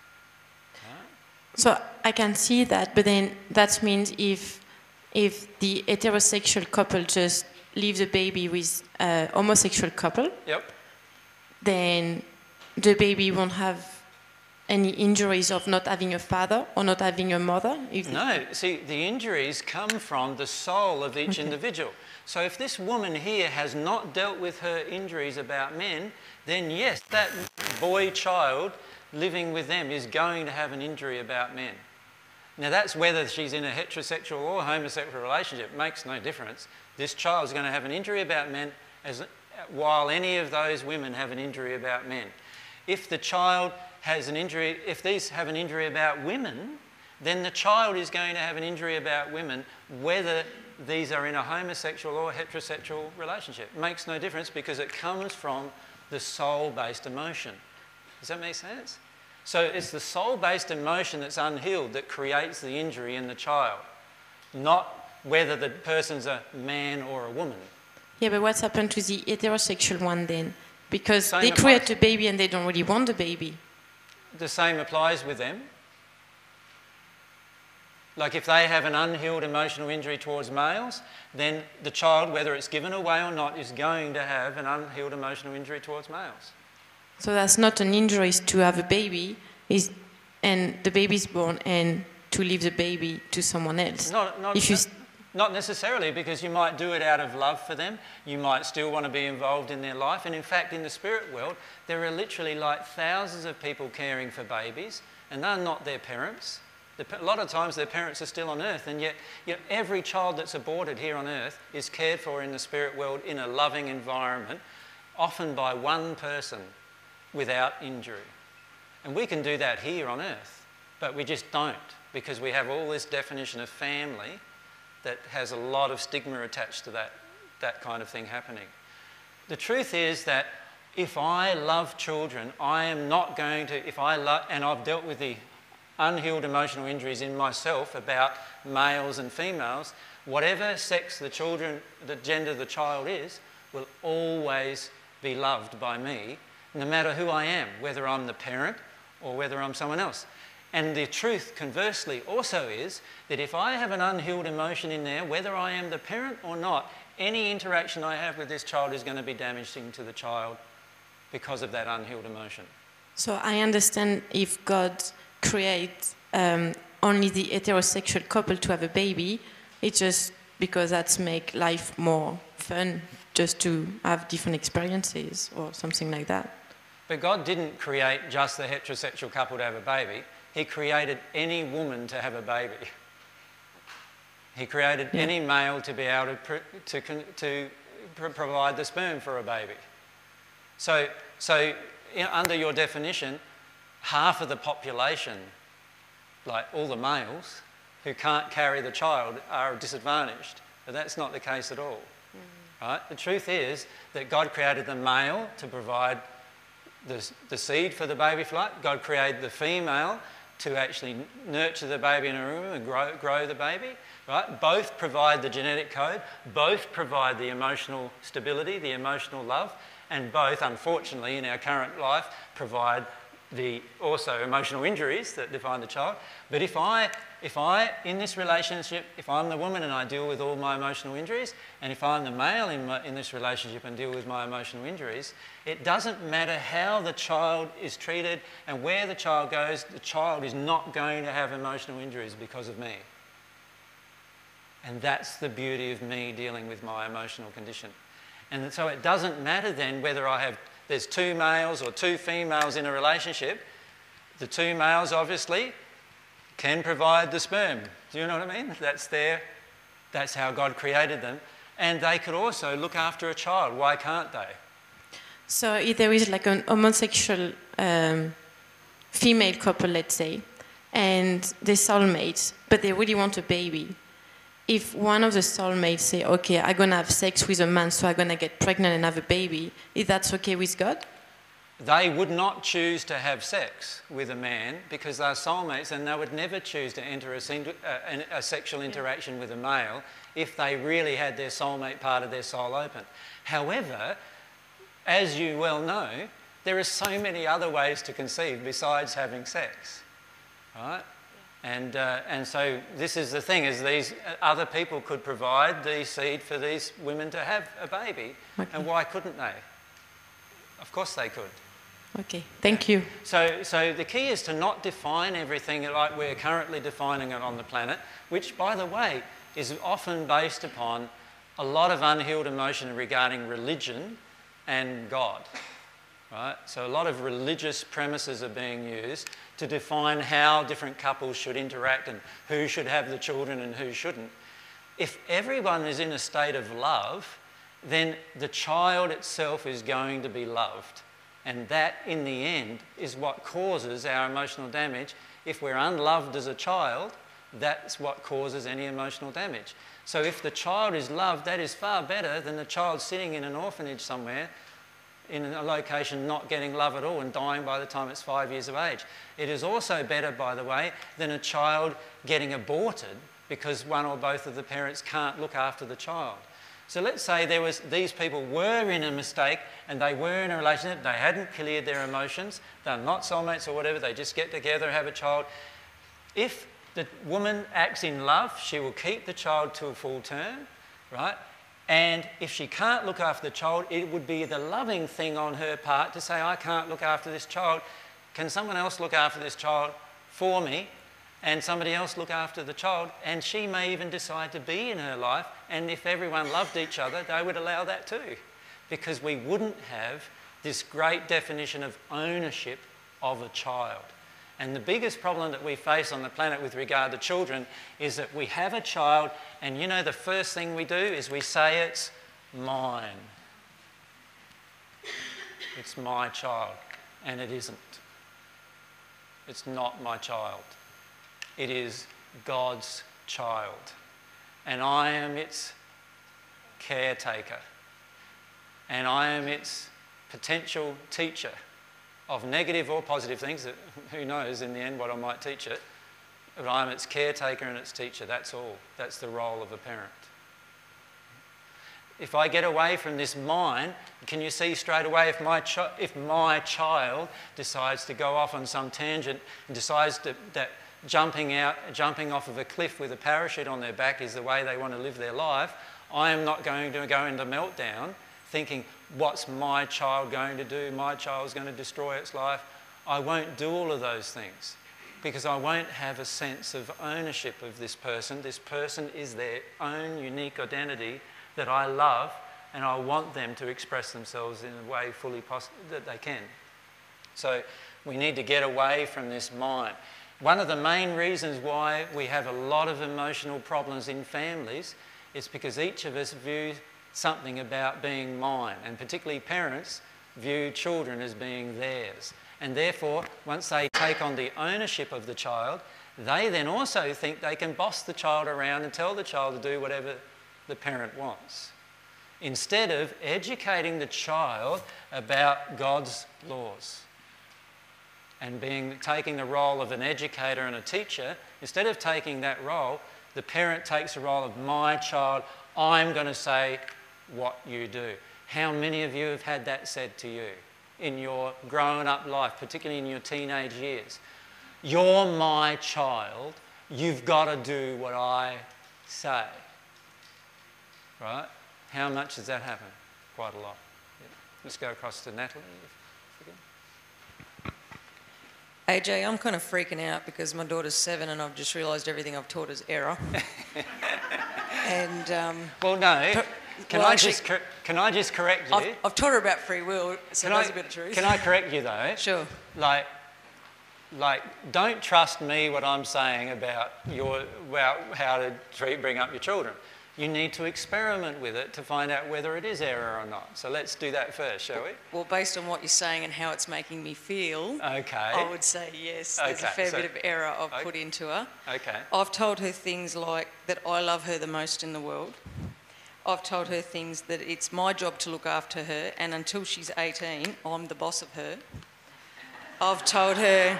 Speaker 4: So I can see that, but then that means if the heterosexual couple just leaves a baby with a homosexual couple, then the baby won't have any injuries of not having a father or not having a mother?
Speaker 1: No, see, the injuries come from the soul of each individual. So if this woman here has not dealt with her injuries about men, then yes, that boy child living with them is going to have an injury about men. Now that's whether she's in a heterosexual or homosexual relationship, it makes no difference. This child's going to have an injury about men while any of those women have an injury about men. If the child has an injury, if these have an injury about women, then the child is going to have an injury about women whether these are in a homosexual or heterosexual relationship. It makes no difference because it comes from the soul-based emotion. Does that make sense? So it's the soul-based emotion that's unhealed that creates the injury in the child, not whether the person's a man or a woman.
Speaker 4: Yeah, but what's happened to the heterosexual one then? Because they create a baby and they don't really want the baby.
Speaker 1: The same applies with them. Like if they have an unhealed emotional injury towards males, then the child, whether it's given away or not, is going to have an unhealed emotional injury towards males.
Speaker 4: So that's not an injury to have a baby, and the baby's born, and to leave the baby to someone else.
Speaker 1: Not necessarily, because you might do it out of love for them. You might still want to be involved in their life. And in fact, in the spirit world, there are literally like thousands of people caring for babies, and they're not their parents. A lot of times their parents are still on earth, and yet every child that's aborted here on earth is cared for in the spirit world in a loving environment, often by one person without injury. And we can do that here on earth, but we just don't, because we have all this definition of family that has a lot of stigma attached to that that kind of thing happening. The truth is that if I love children, I am not going to, and I've dealt with the unhealed emotional injuries in myself about males and females, whatever sex the gender the child is, will always be loved by me, no matter who I am, whether I'm the parent or whether I'm someone else. And the truth, conversely, also is that if I have an unhealed emotion in there, whether I am the parent or not, any interaction I have with this child is going to be damaging to the child because of that unhealed emotion.
Speaker 4: So I understand if God creates only the heterosexual couple to have a baby, it's just because that's make life more fun, just to have different experiences or something like that.
Speaker 1: But God didn't create just the heterosexual couple to have a baby. He created any woman to have a baby. He created any male to be able to provide the sperm for a baby. So under your definition, half of the population, like all the males, who can't carry the child are disadvantaged. But that's not the case at all. Right? The truth is that God created the male to provide the seed for the baby flight. God created the female to actually nurture the baby in a room and grow the baby. Right? Both provide the genetic code, both provide the emotional stability, the emotional love, and both, unfortunately, in our current life, provide the also emotional injuries that define the child. But if I, in this relationship, if I'm the woman and I deal with all my emotional injuries, and if I'm the male in this relationship and deal with my emotional injuries, it doesn't matter how the child is treated and where the child goes, the child is not going to have emotional injuries because of me. And that's the beauty of me dealing with my emotional condition. And so it doesn't matter then whether there's two males or two females in a relationship. The two males obviously can provide the sperm. Do you know what I mean? That's how God created them. And they could also look after a child. Why can't they?
Speaker 4: So if there is like an homosexual female couple, let's say, and they're soulmates, but they really want a baby. If one of the soulmates say, okay, I'm going to have sex with a man, so I'm going to get pregnant and have a baby, is that okay with God?
Speaker 1: They would not choose to have sex with a man because they're soulmates, and they would never choose to enter a sexual interaction with a male if they really had their soulmate part of their soul open. However, as you well know, there are so many other ways to conceive besides having sex, right? And so this is the thing, is these other people could provide the seed for these women to have a baby. Okay. And why couldn't they? Of course they could.
Speaker 4: Okay, thank you.
Speaker 1: So the key is to not define everything like we're currently defining it on the planet, which, by the way, is often based upon a lot of unhealed emotion regarding religion and God. Right? So a lot of religious premises are being used to define how different couples should interact and who should have the children and who shouldn't. If everyone is in a state of love, then the child itself is going to be loved. And that, in the end, is what causes our emotional damage. If we're unloved as a child, that's what causes any emotional damage. So if the child is loved, that is far better than the child sitting in an orphanage somewhere in a location not getting love at all and dying by the time it's 5 years of age. It is also better, by the way, than a child getting aborted because one or both of the parents can't look after the child. So let's say these people were in a mistake and they were in a relationship, they hadn't cleared their emotions, they're not soulmates or whatever, they just get together, have a child. If the woman acts in love, she will keep the child to a full term, right? And if she can't look after the child, it would be the loving thing on her part to say, I can't look after this child. Can someone else look after this child for me? And somebody else look after the child. And she may even decide to be in her life. And if everyone loved each other, they would allow that too. Because we wouldn't have this great definition of ownership of a child. And the biggest problem that we face on the planet with regard to children is that we have a child and you know the first thing we do is we say it's mine. It's my child. And it isn't. It's not my child. It is God's child. And I am its caretaker. And I am its potential teacher of negative or positive things, that who knows in the end what I might teach it. But I'm its caretaker and its teacher, that's all. That's the role of a parent. If I get away from this mine, can you see straight away if my child decides to go off on some tangent and decides that jumping off of a cliff with a parachute on their back is the way they want to live their life, I am not going to go into meltdown thinking, what's my child going to do? My child's going to destroy its life. I won't do all of those things because I won't have a sense of ownership of this person. This person is their own unique identity that I love, and I want them to express themselves in a way fully that they can. So we need to get away from this mind. One of the main reasons why we have a lot of emotional problems in families is because each of us view something about being mine, and particularly parents view children as being theirs. And therefore, once they take on the ownership of the child, they then also think they can boss the child around and tell the child to do whatever the parent wants, instead of educating the child about God's laws and taking the role of an educator and a teacher. Instead of taking that role, the parent takes the role of my child, I'm going to say what you do. How many of you have had that said to you in your grown up life, particularly in your teenage years? You're my child, you've got to do what I say. Right? How much does that happen? Quite a lot. Yeah. Let's go across to Natalie.
Speaker 5: AJ, I'm kind of freaking out because my daughter's 7 and I've just realised everything I've taught is error. And
Speaker 1: well, no. Can I just correct you?
Speaker 5: I've taught her about free will, so there's a bit of truth.
Speaker 1: Can I correct you though?
Speaker 5: Sure.
Speaker 1: Like, don't trust me what I'm saying about how to bring up your children. You need to experiment with it to find out whether it is error or not. So let's do that first, shall we?
Speaker 5: Well, based on what you're saying and how it's making me feel,
Speaker 1: okay,
Speaker 5: I would say yes, there's a fair bit of error I've put into her.
Speaker 1: Okay.
Speaker 5: I've told her things like that I love her the most in the world. I've told her things that it's my job to look after her, and until she's 18, I'm the boss of her. I've told her,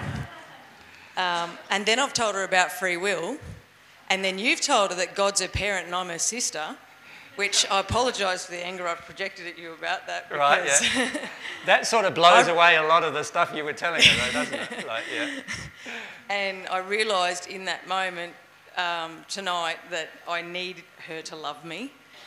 Speaker 5: and then I've told her about free will. And then you've told her that God's her parent and I'm her sister, which I apologise for the anger I've projected at you about that.
Speaker 1: Right, yeah. That sort of blows away a lot of the stuff you were telling her, though, doesn't it? Like, yeah.
Speaker 5: And I realised in that moment tonight that I need her to love me.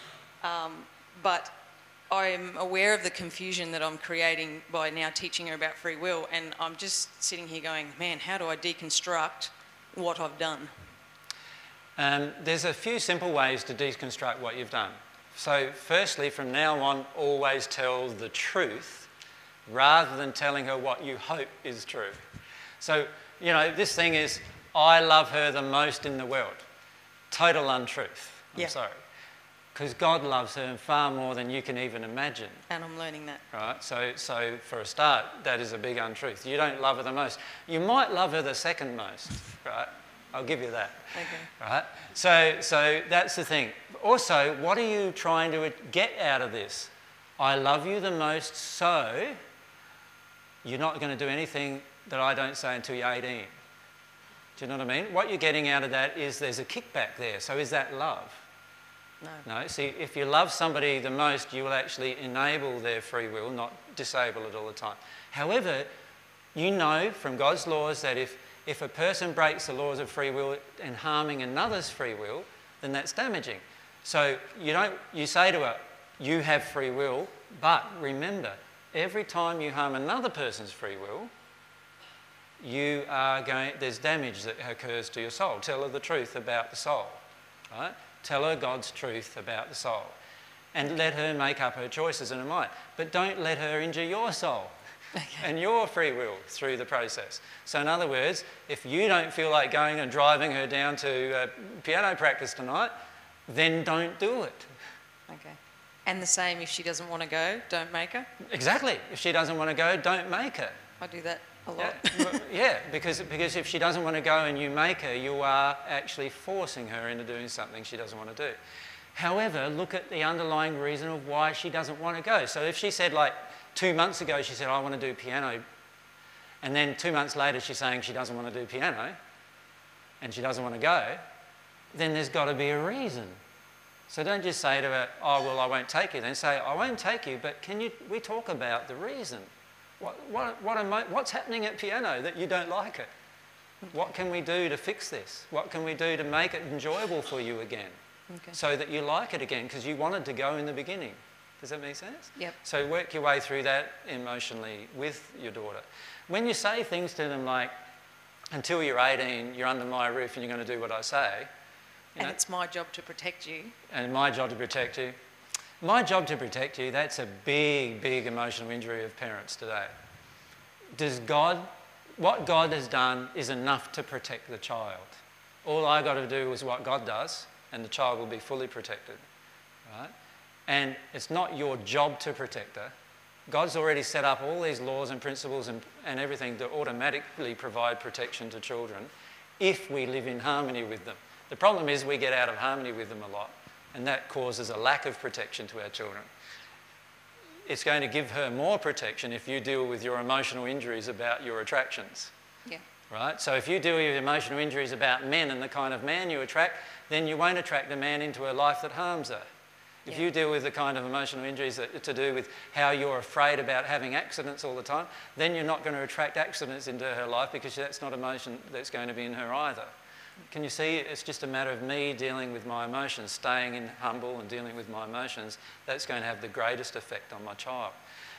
Speaker 5: But I'm aware of the confusion that I'm creating by now teaching her about free will. And I'm just sitting here going, man, how do I deconstruct what I've done?
Speaker 1: There's a few simple ways to deconstruct what you've done. So firstly, from now on, always tell the truth rather than telling her what you hope is true. So, you know, this thing is, I love her the most in the world. Total untruth. I'm sorry. Because God loves her far more than you can even imagine.
Speaker 5: And I'm learning that.
Speaker 1: Right, so for a start, that is a big untruth. You don't love her the most. You might love her the second most, right? I'll give you that. Okay. Right? So that's the thing. Also, what are you trying to get out of this? I love you the most, so you're not going to do anything that I don't say until you're 18. Do you know what I mean? What you're getting out of that is there's a kickback there. So is that love? No. See, if you love somebody the most, you will actually enable their free will, not disable it all the time. However, you know from God's laws that if a person breaks the laws of free will and harming another's free will, then that's damaging. So you say to her, you have free will, but remember, every time you harm another person's free will, there's damage that occurs to your soul. Tell her the truth about the soul, right? Tell her God's truth about the soul. And let her make up her choices in her mind. But don't let her injure your soul. And your free will through the process. So in other words, if you don't feel like going and driving her down to piano practice tonight, then don't do it.
Speaker 5: Okay. And the same if she doesn't want to go, don't make her?
Speaker 1: Exactly. If she doesn't want to go, don't make her.
Speaker 5: I do that a lot.
Speaker 1: Yeah, because if she doesn't want to go and you make her, you are actually forcing her into doing something she doesn't want to do. However, look at the underlying reason of why she doesn't want to go. So if she said, like 2 months ago, she said, I want to do piano, and then 2 months later she's saying she doesn't want to do piano, and she doesn't want to go, then there's got to be a reason. So don't just say to her, oh, well, I won't take you. Then say, I won't take you, but we talk about the reason. What's happening at piano that you don't like it? What can we do to fix this? What can we do to make it enjoyable for you again?
Speaker 5: Okay.
Speaker 1: So that you like it again, because you wanted to go in the beginning. Does that make sense?
Speaker 5: Yep.
Speaker 1: So work your way through that emotionally with your daughter. When you say things to them like, until you're 18, you're under my roof and you're going to do what I say.
Speaker 5: And it's my job to protect you.
Speaker 1: And my job to protect you. My job to protect you, that's a big, big emotional injury of parents today. What God has done is enough to protect the child. All I got to do is what God does, and the child will be fully protected, right? And it's not your job to protect her. God's already set up all these laws and principles and everything to automatically provide protection to children if we live in harmony with them. The problem is we get out of harmony with them a lot, and that causes a lack of protection to our children. It's going to give her more protection if you deal with your emotional injuries about your attractions.
Speaker 5: Yeah.
Speaker 1: Right? So if you deal with emotional injuries about men and the kind of man you attract, then you won't attract a man into a life that harms her. If you deal with the kind of emotional injuries that to do with how you're afraid about having accidents all the time, then you're not going to attract accidents into her life because that's not emotion that's going to be in her either. Can you see? It's just a matter of me dealing with my emotions, staying in humble and dealing with my emotions. That's going to have the greatest effect on my child.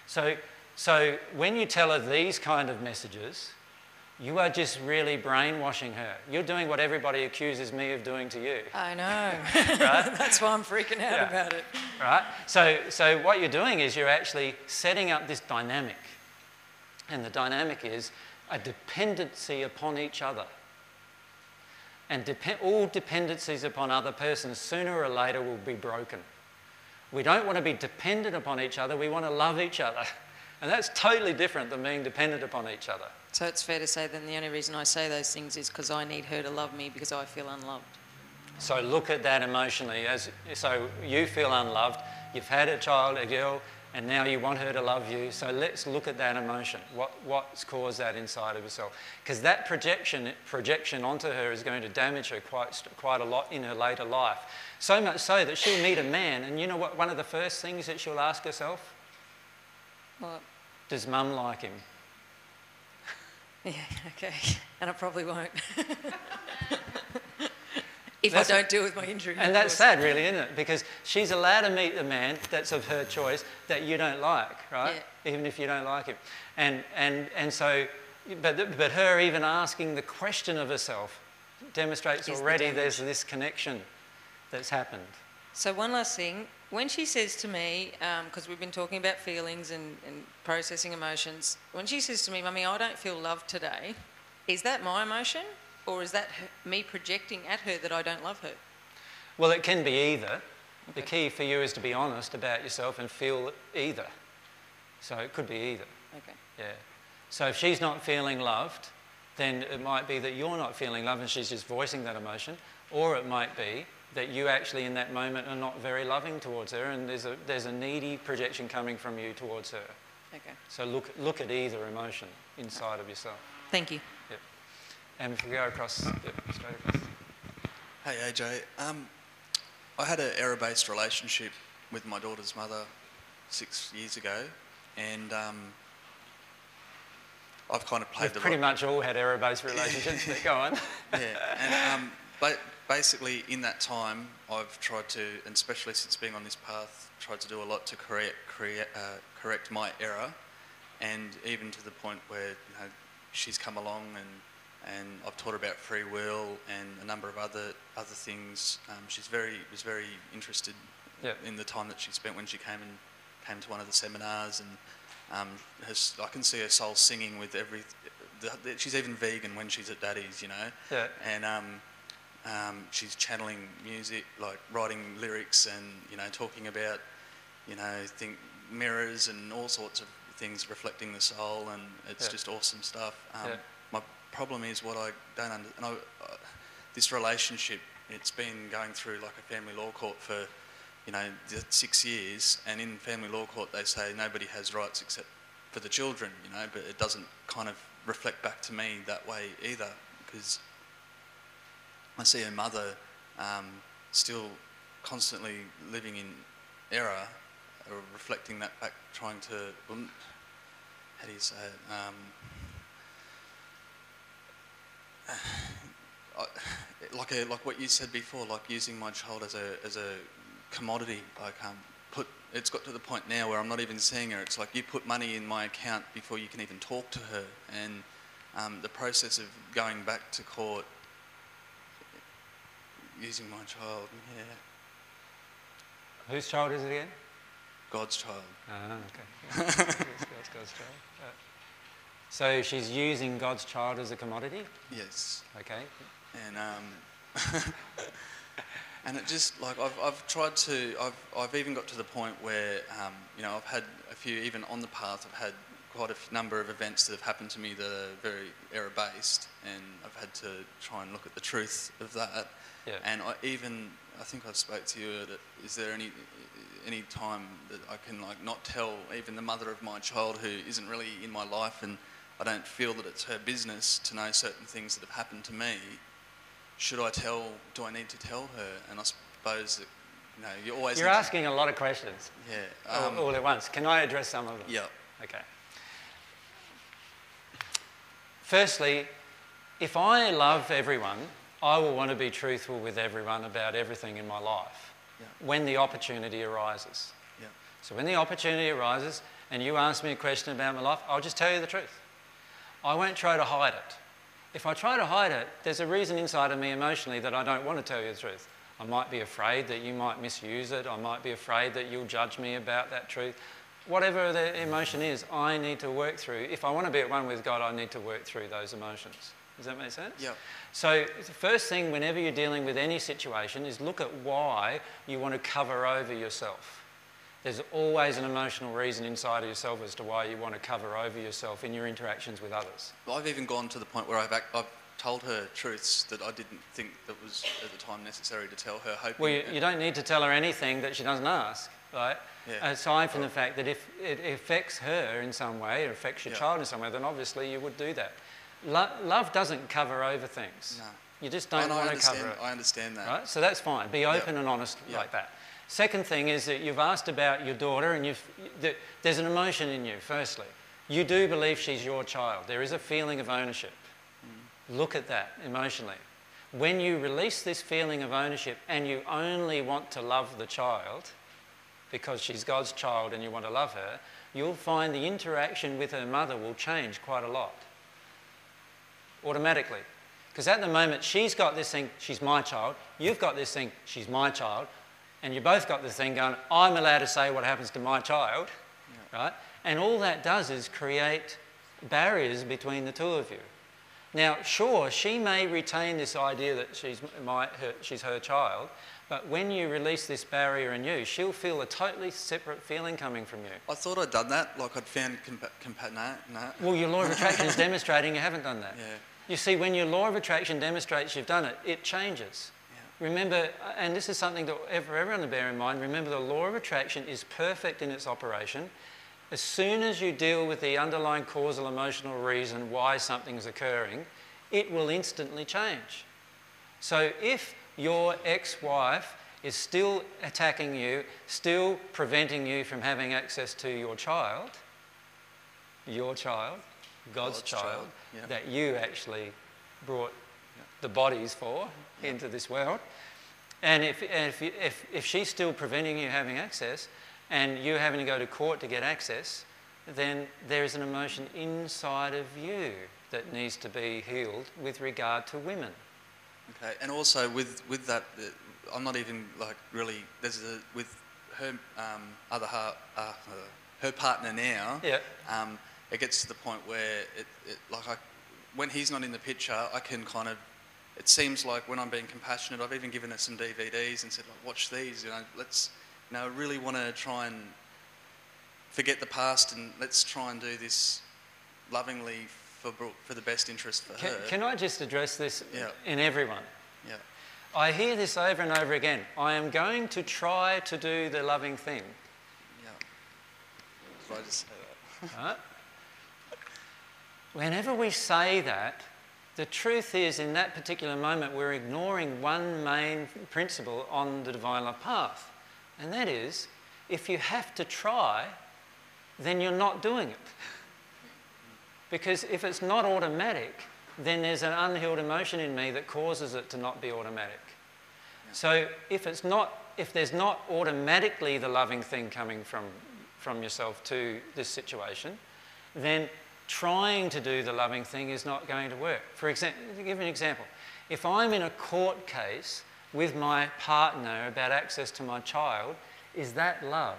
Speaker 1: So when you tell her these kind of messages, you are just really brainwashing her. You're doing what everybody accuses me of doing to you.
Speaker 5: I know.
Speaker 1: Right?
Speaker 5: That's why I'm freaking out about it.
Speaker 1: Right? So what you're doing is you're actually setting up this dynamic. And the dynamic is a dependency upon each other. And all dependencies upon other persons sooner or later will be broken. We don't want to be dependent upon each other, we want to love each other. And that's totally different than being dependent upon each other.
Speaker 5: So it's fair to say then the only reason I say those things is because I need her to love me because I feel unloved.
Speaker 1: So look at that emotionally. So you feel unloved, you've had a child, a girl, and now you want her to love you. So let's look at that emotion. What's caused that inside of yourself? Because that projection onto her is going to damage her quite a lot in her later life. So much so that she'll meet a man, and you know what? One of the first things that she'll ask herself?
Speaker 5: What?
Speaker 1: Does Mum like him?
Speaker 5: Yeah, okay. And I probably won't. If I don't deal with my injury.
Speaker 1: And that's sad, really, isn't it? Because she's allowed to meet a man that's of her choice that you don't like, right? Yeah. Even if you don't like him. And so, but her even asking the question of herself demonstrates already there's this connection that's happened.
Speaker 5: So one last thing. When she says to me, because we've been talking about feelings and processing emotions, when she says to me, Mummy, I don't feel loved today, is that my emotion? Or is that me projecting at her that I don't love her?
Speaker 1: Well, it can be either.
Speaker 5: Okay.
Speaker 1: The key for you is to be honest about yourself and feel either. So it could be either.
Speaker 5: Okay.
Speaker 1: Yeah. So if she's not feeling loved, then it might be that you're not feeling loved and she's just voicing that emotion. Or it might be that you actually in that moment are not very loving towards her and there's a needy projection coming from you towards her.
Speaker 5: Okay.
Speaker 1: So look at either emotion inside of yourself.
Speaker 5: Thank you.
Speaker 1: Yep. And if we go across, straight across.
Speaker 6: Hey AJ, I had an error-based relationship with my daughter's mother 6 years ago, and I've kind of played
Speaker 1: We've pretty much all had error-based relationships, but go on.
Speaker 6: Yeah, and but basically in that time I've tried to, and especially since being on this path, tried to do a lot to correct my error, and even to the point where she's come along and I've taught her about free will and a number of other things. She was very interested in the time that she spent when she came to one of the seminars, and I can see her soul singing with she's even vegan when she's at Daddy's,
Speaker 1: Yeah.
Speaker 6: And she's channeling music, like writing lyrics and talking about mirrors and all sorts of things reflecting the soul, and it's just awesome stuff. My problem is what I don't understand. This relationship it's been going through like a family law court for, 6 years, and in family law court they say nobody has rights except for the children, but it doesn't kind of reflect back to me that way either, because I see her mother still constantly living in error, or reflecting that back, trying to, how do you say it? Like what you said before, like using my child as a commodity. Like it's got to the point now where I'm not even seeing her. It's like you put money in my account before you can even talk to her, and the process of going back to court, using my child, yeah.
Speaker 1: Whose child is it again?
Speaker 6: God's child.
Speaker 1: Ah, okay. God's child. So she's using God's child as a commodity?
Speaker 6: Yes.
Speaker 1: Okay.
Speaker 6: And and it just, like, I've tried to, I've even got to the point where, I've had a few, even on the path, I've had quite a number of events that have happened to me that are very error-based, and I've had to try and look at the truth of that.
Speaker 1: Yeah.
Speaker 6: And I think I spoke to you, is there any time that I can, like, not tell even the mother of my child who isn't really in my life, and I don't feel that it's her business to know certain things that have happened to me? Do I need to tell her? And I suppose that,
Speaker 1: You're asking a lot of questions.
Speaker 6: Yeah.
Speaker 1: All at once. Can I address some of them?
Speaker 6: Yeah.
Speaker 1: Okay. Firstly, if I love everyone, I will want to be truthful with everyone about everything in my life when the opportunity arises.
Speaker 6: Yeah.
Speaker 1: So when the opportunity arises and you ask me a question about my life, I'll just tell you the truth. I won't try to hide it. If I try to hide it, there's a reason inside of me emotionally that I don't want to tell you the truth. I might be afraid that you might misuse it. I might be afraid that you'll judge me about that truth. Whatever the emotion is, I need to work through. If I want to be at one with God, I need to work through those emotions. Does that make sense?
Speaker 6: Yeah.
Speaker 1: So the first thing whenever you're dealing with any situation is look at why you want to cover over yourself. There's always an emotional reason inside of yourself as to why you want to cover over yourself in your interactions with others.
Speaker 6: Well, I've even gone to the point where I've told her truths that I didn't think that was at the time necessary to tell her. Hoping
Speaker 1: Well, you don't need to tell her anything that she doesn't ask, right?
Speaker 6: Yeah.
Speaker 1: Aside from the fact that if it affects her in some way, or affects your child in some way, then obviously you would do that. Love doesn't cover over things.
Speaker 6: No.
Speaker 1: You just don't want to cover it.
Speaker 6: I understand that.
Speaker 1: Right? So that's fine. Be open and honest like that. Second thing is that you've asked about your daughter, and there's an emotion in you, firstly. You do believe she's your child. There is a feeling of ownership. Look at that emotionally. When you release this feeling of ownership and you only want to love the child because she's God's child and you want to love her, you'll find the interaction with her mother will change quite a lot. Automatically. Because at the moment, she's got this thing, she's my child. You've got this thing, she's my child. And you both got this thing going, I'm allowed to say what happens to my child. Right? And all that does is create barriers between the two of you. Now, sure, she may retain this idea that she's her child, but when you release this barrier in you, she'll feel a totally separate feeling coming from you.
Speaker 6: I thought I'd done that, like I'd found no.
Speaker 1: Well, your law of attraction is demonstrating you haven't done that.
Speaker 6: Yeah.
Speaker 1: You see, when your law of attraction demonstrates you've done it, it changes. Yeah. Remember, and this is something that for everyone to bear in mind, remember the law of attraction is perfect in its operation. As soon as you deal with the underlying causal emotional reason why something's occurring, it will instantly change. So if your ex-wife is still attacking you, still preventing you from having access to your child, God's child, that you actually brought the bodies for into this world, and if she's still preventing you having access, and you having to go to court to get access, then there is an emotion inside of you that needs to be healed with regard to women.
Speaker 6: Okay, and also with that, I'm not even like really. With her other half, her partner now. Yeah. It gets to the point where when he's not in the picture, I can kind of. It seems like when I'm being compassionate, I've even given her some DVDs and said, like, watch these. Let's. I really want to try and forget the past and let's try and do this lovingly for the best interest for her.
Speaker 1: Can I just address this in everyone?
Speaker 6: Yeah.
Speaker 1: I hear this over and over again. I am going to try to do the loving thing.
Speaker 6: Yeah. Did I just say that?
Speaker 1: Right? Whenever we say that, the truth is in that particular moment we're ignoring one main principle on the divine love path. And that is, if you have to try, then you're not doing it. Because if it's not automatic, then there's an unhealed emotion in me that causes it to not be automatic. Yeah. So if there's not automatically the loving thing coming from yourself to this situation, then trying to do the loving thing is not going to work. For example, to give an example, if I'm in a court case with my partner about access to my child, is that love?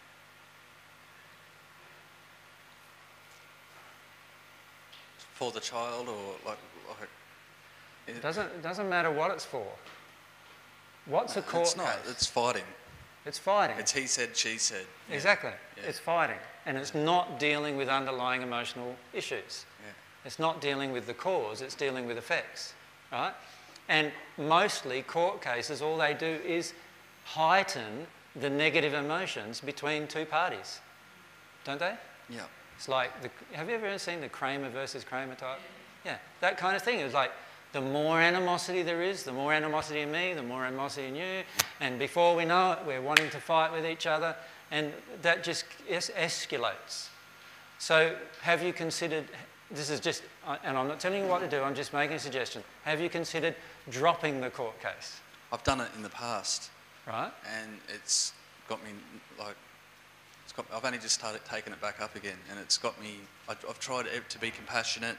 Speaker 6: For the child, or like
Speaker 1: it doesn't matter what it's for. What's a court
Speaker 6: it's not,
Speaker 1: case?
Speaker 6: It's fighting.
Speaker 1: It's fighting.
Speaker 6: It's he said, she said. Yeah.
Speaker 1: Exactly.
Speaker 6: Yeah.
Speaker 1: It's fighting. And it's not dealing with underlying emotional issues.
Speaker 6: Yeah.
Speaker 1: It's not dealing with the cause, it's dealing with effects. Right? And mostly court cases, all they do is heighten the negative emotions between two parties. Don't they?
Speaker 6: Yeah.
Speaker 1: It's like, have you ever seen the Kramer versus Kramer type? Yeah, that kind of thing. It's like, the more animosity there is, the more animosity in me, the more animosity in you, and before we know it, we're wanting to fight with each other, and that just escalates. So have you considered, this is just, and I'm not telling you what to do, I'm just making a suggestion, have you considered dropping the court case?
Speaker 6: I've done it in the past.
Speaker 1: Right.
Speaker 6: And it's got me, like, I've only just started taking it back up again, and it's got me, I've tried to be compassionate,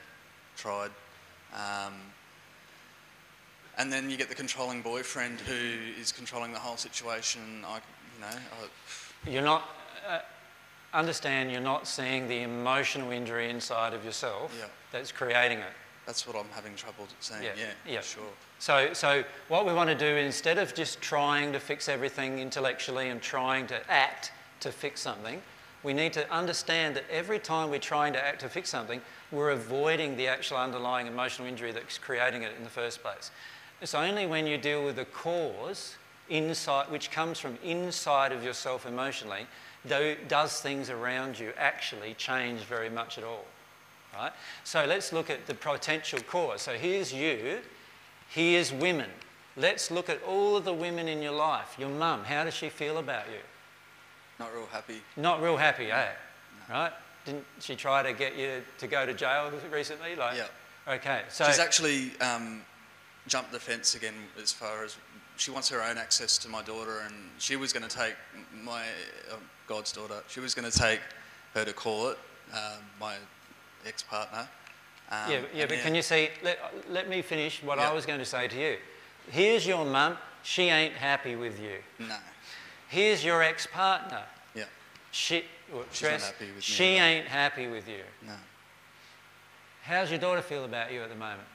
Speaker 6: and then you get the controlling boyfriend who is controlling the whole situation.
Speaker 1: You're not, understand you're not seeing the emotional injury inside of yourself that's creating it.
Speaker 6: That's what I'm having trouble saying,
Speaker 1: yeah.
Speaker 6: Sure.
Speaker 1: So what we want to do, instead of just trying to fix everything intellectually and trying to act to fix something, we need to understand that every time we're trying to act to fix something, we're avoiding the actual underlying emotional injury that's creating it in the first place. It's only when you deal with the cause, inside, which comes from inside of yourself emotionally, does things around you actually change very much at all. Right? So let's look at the potential cause. So here's you, here's women. Let's look at all of the women in your life. Your mum, how does she feel about you?
Speaker 6: Not real happy.
Speaker 1: Not real happy, eh?
Speaker 6: No.
Speaker 1: Right? Didn't she try to get you to go to jail recently?
Speaker 6: Yeah.
Speaker 1: Okay, so...
Speaker 6: She's actually jumped the fence again as far as... She wants her own access to my daughter, and she was going to take my... God's daughter. She was going to take her to court, my ex-partner.
Speaker 1: But can you see... Let me finish what I was going to say to you. Here's your mum. She ain't happy with you.
Speaker 6: No.
Speaker 1: Here's your ex-partner.
Speaker 6: Yeah.
Speaker 1: She's
Speaker 6: not happy with me.
Speaker 1: She ain't happy with you.
Speaker 6: No.
Speaker 1: How's your daughter feel about you at the moment?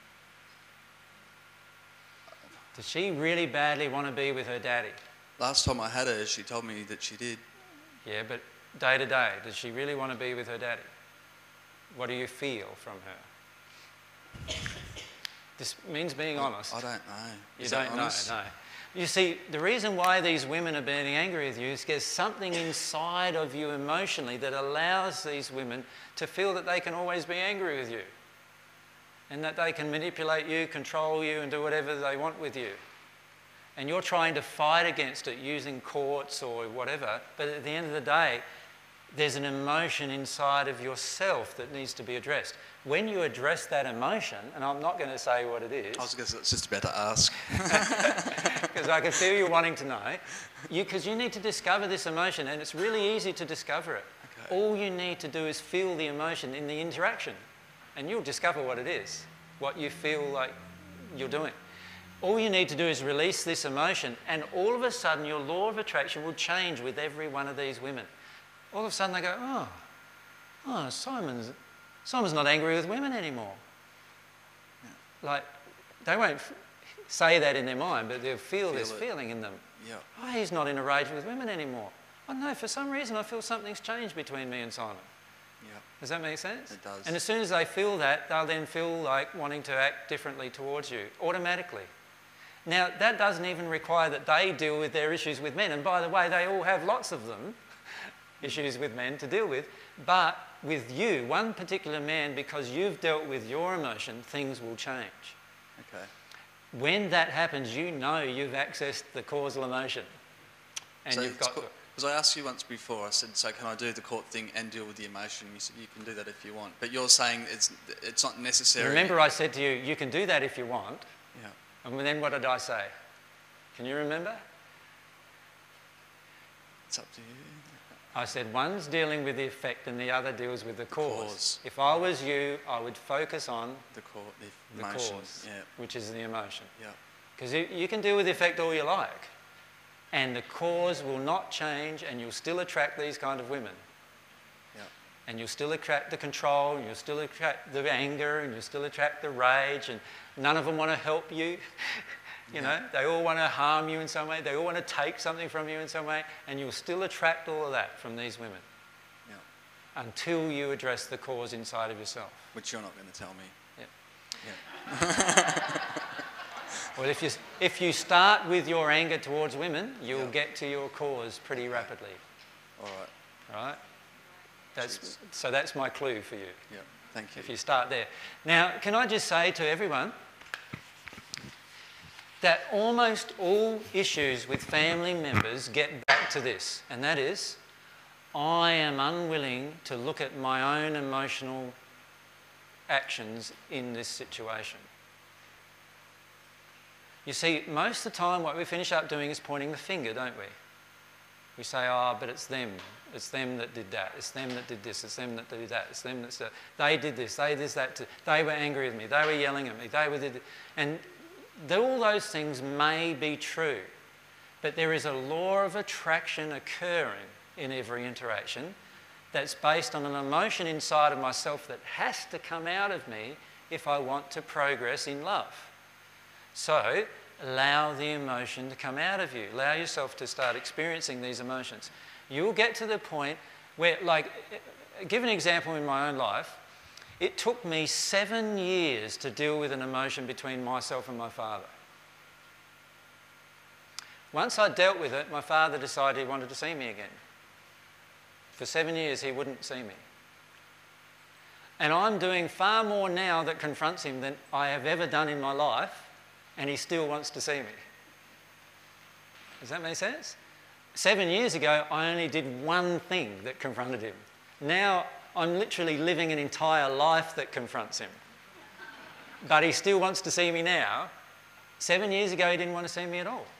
Speaker 1: Does she really badly want to be with her daddy?
Speaker 6: Last time I had her, she told me that she did.
Speaker 1: Yeah, but day to day, does she really want to be with her daddy? What do you feel from her? This means being honest.
Speaker 6: I don't know.
Speaker 1: You don't know, no. You see, the reason why these women are being angry with you is there's something inside of you emotionally that allows these women to feel that they can always be angry with you and that they can manipulate you, control you, and do whatever they want with you. And you're trying to fight against it using courts or whatever, but at the end of the day, there's an emotion inside of yourself that needs to be addressed. When you address that emotion, and I'm not going to say what it is...
Speaker 6: I was just about to ask.
Speaker 1: Because I can feel you wanting to know. Because you need to discover this emotion, and it's really easy to discover it. Okay. All you need to do is feel the emotion in the interaction, and you'll discover what it is, what you feel like you're doing. All you need to do is release this emotion, and all of a sudden your law of attraction will change with every one of these women. All of a sudden they go, oh, Simon's not angry with women anymore. Yeah. Like, they won't say that in their mind, but they'll feel this feeling in them.
Speaker 6: Yeah.
Speaker 1: Oh, he's not in a rage with women anymore. Oh no, for some reason I feel something's changed between me and Simon.
Speaker 6: Yeah.
Speaker 1: Does that make sense?
Speaker 6: It does.
Speaker 1: And as soon as they feel that, they'll then feel like wanting to act differently towards you, automatically. Now, that doesn't even require that they deal with their issues with men. And by the way, they all have lots of them, issues with men to deal with. But with you, one particular man, because you've dealt with your emotion, things will change.
Speaker 6: Okay.
Speaker 1: When that happens, you know you've accessed the causal emotion. And
Speaker 6: So
Speaker 1: you've got...
Speaker 6: because I asked you once before, I said, so can I do the court thing and deal with the emotion? You said you can do that if you want. But you're saying it's not necessary.
Speaker 1: Remember I said to you, you can do that if you want.
Speaker 6: Yeah.
Speaker 1: And then what did I say? Can you remember?
Speaker 6: It's up to you.
Speaker 1: I said one's dealing with the effect and the other deals with the cause.
Speaker 6: Cause.
Speaker 1: If I was you, I would focus on
Speaker 6: The
Speaker 1: cause,
Speaker 6: yeah.
Speaker 1: which is the emotion.
Speaker 6: Yeah.
Speaker 1: Because you can deal with the effect all you like, and the cause will not change, and you'll still attract these kind of women.
Speaker 6: Yeah.
Speaker 1: And you'll still attract the control, and you'll still attract the anger, and you'll still attract the rage, and none of them want to help you. You know, they all want to harm you in some way. They all want to take something from you in some way, and you'll still attract all of that from these women.
Speaker 6: Yeah.
Speaker 1: Until you address the cause inside of yourself.
Speaker 6: Which you're not going to tell me.
Speaker 1: Yeah.
Speaker 6: Yeah.
Speaker 1: Well, if you start with your anger towards women, you'll
Speaker 6: Yeah.
Speaker 1: get to your cause pretty rapidly.
Speaker 6: All right.
Speaker 1: Right? So that's my clue for you.
Speaker 6: Yeah. Thank you.
Speaker 1: If you start there. Now, can I just say to everyone that almost all issues with family members get back to this, and that is, I am unwilling to look at my own emotional actions in this situation. You see, most of the time what we finish up doing is pointing the finger, don't we? We say, oh, but it's them. It's them that did that. It's them that did this. It's them that did that. It's them that... They did this. They did that. They were angry with me. They were yelling at me. They were... And all those things may be true, but there is a law of attraction occurring in every interaction that's based on an emotion inside of myself that has to come out of me if I want to progress in love. So, allow the emotion to come out of you. Allow yourself to start experiencing these emotions. You'll get to the point where, like, give an example in my own life. It took me 7 years to deal with an emotion between myself and my father. Once I dealt with it, my father decided he wanted to see me again. For 7 years, he wouldn't see me. And I'm doing far more now that confronts him than I have ever done in my life, and he still wants to see me. Does that make sense? 7 years ago, I only did one thing that confronted him. Now, I'm literally living an entire life that confronts him. But he still wants to see me now. 7 years ago, he didn't want to see me at all.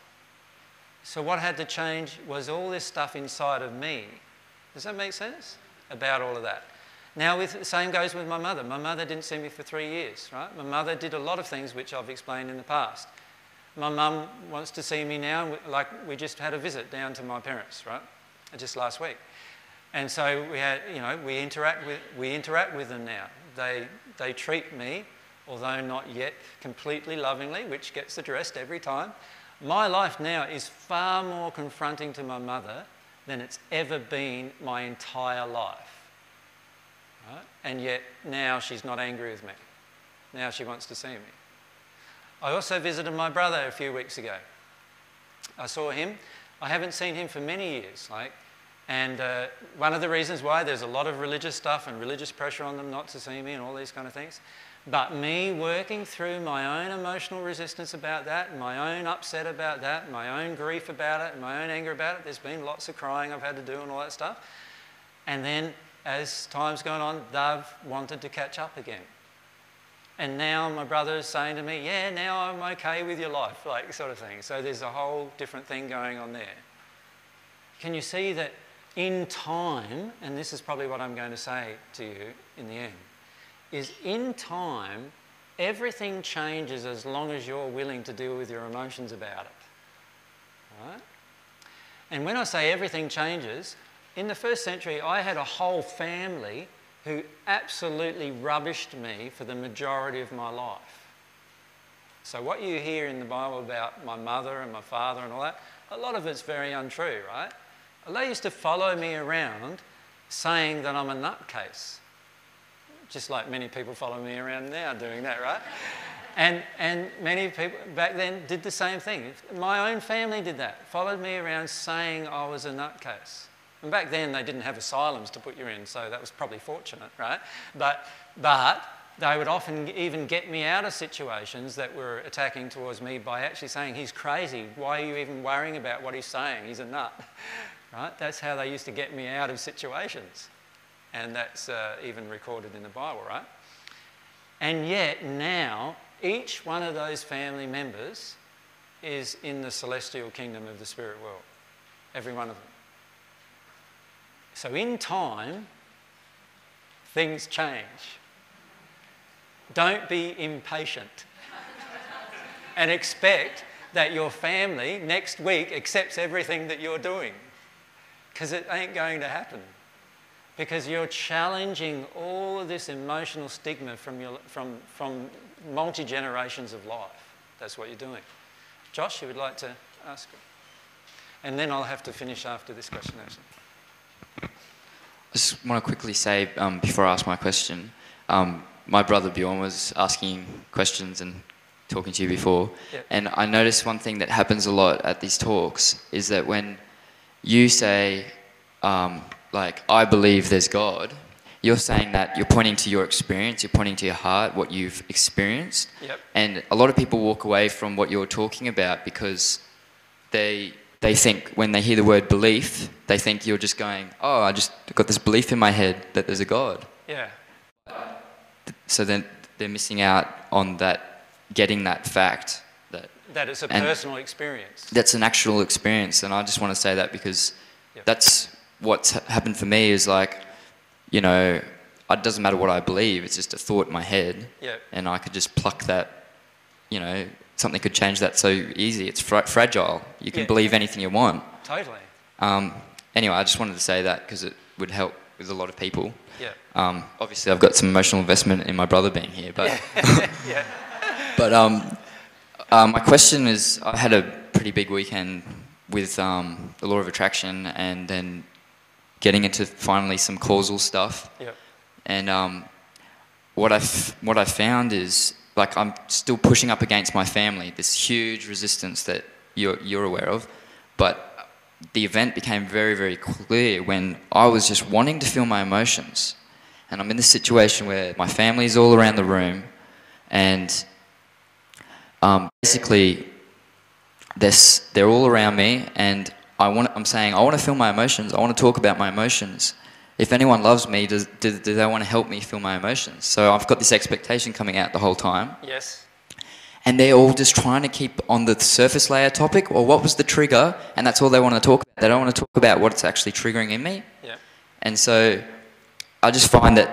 Speaker 1: So what had to change was all this stuff inside of me. Does that make sense? About all of that. Now, the same goes with my mother. My mother didn't see me for 3 years, right? My mother did a lot of things which I've explained in the past. My mum wants to see me now, like we just had a visit down to my parents, right? Just last week. And so we had, you know, we interact with them now. They treat me, although not yet completely lovingly, which gets addressed every time. My life now is far more confronting to my mother than it's ever been my entire life. Right? And yet now she's not angry with me. Now she wants to see me. I also visited my brother a few weeks ago. I saw him. I haven't seen him for many years, and one of the reasons why, there's a lot of religious stuff and religious pressure on them not to see me and all these kind of things. But me working through my own emotional resistance about that, and my own upset about that, and my own grief about it, and my own anger about it, there's been lots of crying I've had to do and all that stuff. And then as time's gone on, they've wanted to catch up again. And now my brother's saying to me, yeah, now I'm okay with your life, like sort of thing. So there's a whole different thing going on there. Can you see that in time, and this is probably what I'm going to say to you in the end, is in time, everything changes as long as you're willing to deal with your emotions about it. Right? And when I say everything changes, in the first century, I had a whole family who absolutely rubbished me for the majority of my life. So what you hear in the Bible about my mother and my father and all that, a lot of it's very untrue, right? They used to follow me around saying that I'm a nutcase. Just like many people follow me around now doing that, right? And many people back then did the same thing. My own family did that, followed me around saying I was a nutcase. And back then they didn't have asylums to put you in, so that was probably fortunate, right? But they would often even get me out of situations that were attacking towards me by actually saying, he's crazy, why are you even worrying about what he's saying? He's a nut, right? That's how they used to get me out of situations. And that's even recorded in the Bible, right? And yet now, each one of those family members is in the celestial kingdom of the spirit world. Every one of them. So in time, things change. Don't be impatient and expect that your family next week accepts everything that you're doing, because it ain't going to happen. Because you're challenging all of this emotional stigma from multi-generations of life. That's what you're doing. Josh, you would like to ask? And then I'll have to finish after this question, actually.
Speaker 7: I just want to quickly say, before I ask my question, my brother Bjorn was asking questions and talking to you before, yep. And I noticed one thing that happens a lot at these talks is that when you say, like, I believe there's God, you're saying that you're pointing to your experience, you're pointing to your heart, what you've experienced.
Speaker 1: Yep.
Speaker 7: And a lot of people walk away from what you're talking about because they think, when they hear the word belief, they think you're just going, oh, I just got this belief in my head that there's a God.
Speaker 1: Yeah.
Speaker 7: So then they're missing out on that, getting that fact.
Speaker 1: That it's a personal experience.
Speaker 7: That's an actual experience. And I just want to say that because yep. That's what's happened for me is like, you know, it doesn't matter what I believe, it's just a thought in my head.
Speaker 1: Yep.
Speaker 7: And I could just pluck that, you know, something could change that so easy. It's fragile. You can believe anything you want.
Speaker 1: Totally.
Speaker 7: Anyway, I just wanted to say that because it would help with a lot of people.
Speaker 1: Yeah.
Speaker 7: Obviously, I've got some emotional investment in my brother being here, but
Speaker 1: yeah.
Speaker 7: But my question is, I had a pretty big weekend with the law of attraction, and then getting into finally some causal stuff.
Speaker 1: Yep.
Speaker 7: And what I found is, like, I'm still pushing up against my family, this huge resistance that you're aware of, but the event became very, very clear when I was just wanting to feel my emotions. And I'm in this situation where my family is all around the room, and basically they're all around me, and I'm saying, I want to feel my emotions, I want to talk about my emotions. If anyone loves me, do they want to help me feel my emotions? So I've got this expectation coming out the whole time.
Speaker 1: Yes.
Speaker 7: And they're all just trying to keep on the surface layer topic, or what was the trigger, and that's all they want to talk about. They don't want to talk about what's actually triggering in me.
Speaker 1: Yeah.
Speaker 7: And so I just find that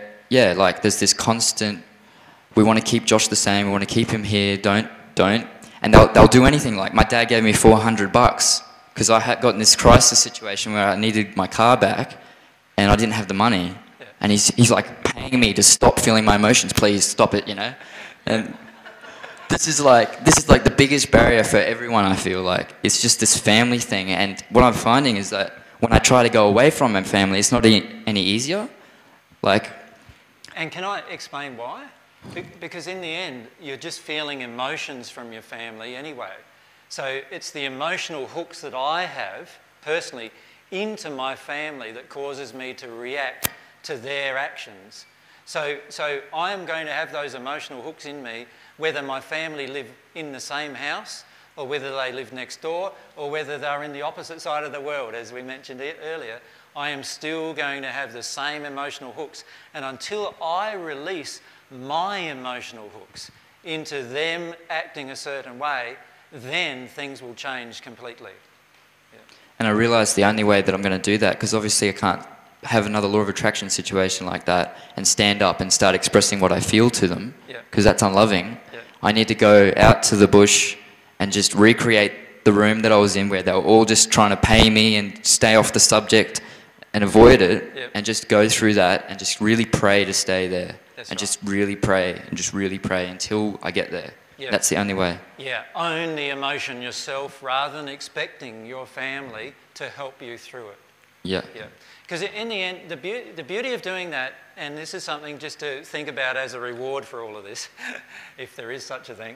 Speaker 7: like there's this constant, we want to keep Josh the same, we want to keep him here, don't. And they'll do anything. Like, my dad gave me $400 because I had gotten this crisis situation where I needed my car back, and I didn't have the money. Yeah. And he's like paying me to stop feeling my emotions. Please stop it, you know. And this is like the biggest barrier for everyone. I feel like it's just this family thing. And what I'm finding is that when I try to go away from my family, it's not any easier. Like.
Speaker 1: And can I explain why? Because in the end, you're just feeling emotions from your family anyway. So it's the emotional hooks that I have personally into my family that causes me to react to their actions. So I am going to have those emotional hooks in me whether my family live in the same house, or whether they live next door, or whether they're in the opposite side of the world, as we mentioned earlier. I am still going to have the same emotional hooks. And until I release my emotional hooks into them acting a certain way, then things will change completely. Yeah.
Speaker 7: And I realised the only way that I'm going to do that, because obviously I can't have another law of attraction situation like that and stand up and start expressing what I feel to them, because that's unloving. Yeah. I need to go out to the bush and just recreate the room that I was in, where they were all just trying to pay me and stay off the subject and avoid it, and just go through that and just really pray to stay there. That's and right. Just really pray and just really pray until I get there. Yep. That's the only way.
Speaker 1: Yeah, own the emotion yourself rather than expecting your family to help you through it.
Speaker 7: Yeah.
Speaker 1: Yeah. Because in the end, the beauty of doing that, and this is something just to think about as a reward for all of this, if there is such a thing,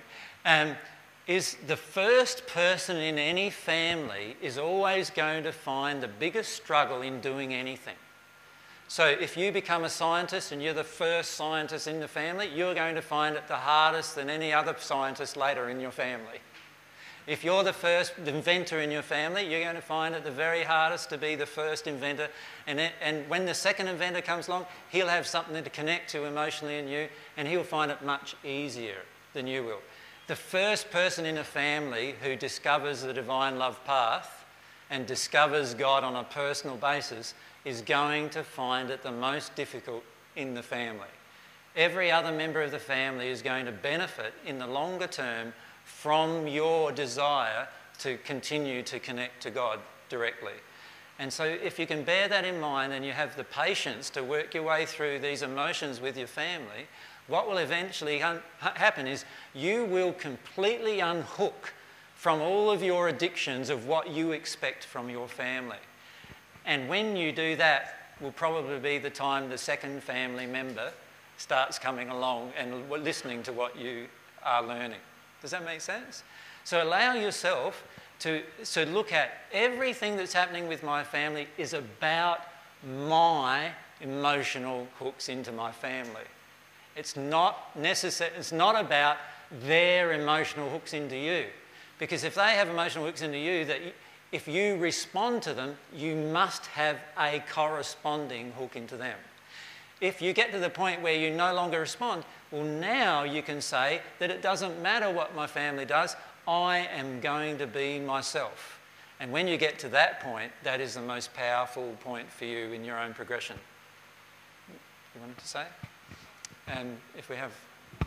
Speaker 1: is the first person in any family is always going to find the biggest struggle in doing anything. So if you become a scientist and you're the first scientist in the family, you're going to find it the hardest than any other scientist later in your family. If you're the first inventor in your family, you're going to find it the very hardest to be the first inventor. And when the second inventor comes along, he'll have something to connect to emotionally in you, and he'll find it much easier than you will. The first person in a family who discovers the divine love path and discovers God on a personal basis is going to find it the most difficult in the family. Every other member of the family is going to benefit in the longer term from your desire to continue to connect to God directly. And so if you can bear that in mind and you have the patience to work your way through these emotions with your family, what will eventually happen is you will completely unhook from all of your addictions of what you expect from your family. And when you do that will probably be the time the second family member starts coming along and listening to what you are learning. Does that make sense? So allow yourself to look at everything that's happening with my family is about my emotional hooks into my family. It's not necessary. It's not about their emotional hooks into you. Because if they have emotional hooks into you, if you respond to them, you must have a corresponding hook into them. If you get to the point where you no longer respond, well, now you can say that it doesn't matter what my family does, I am going to be myself. And when you get to that point, that is the most powerful point for you in your own progression. You wanted to say? And if we have...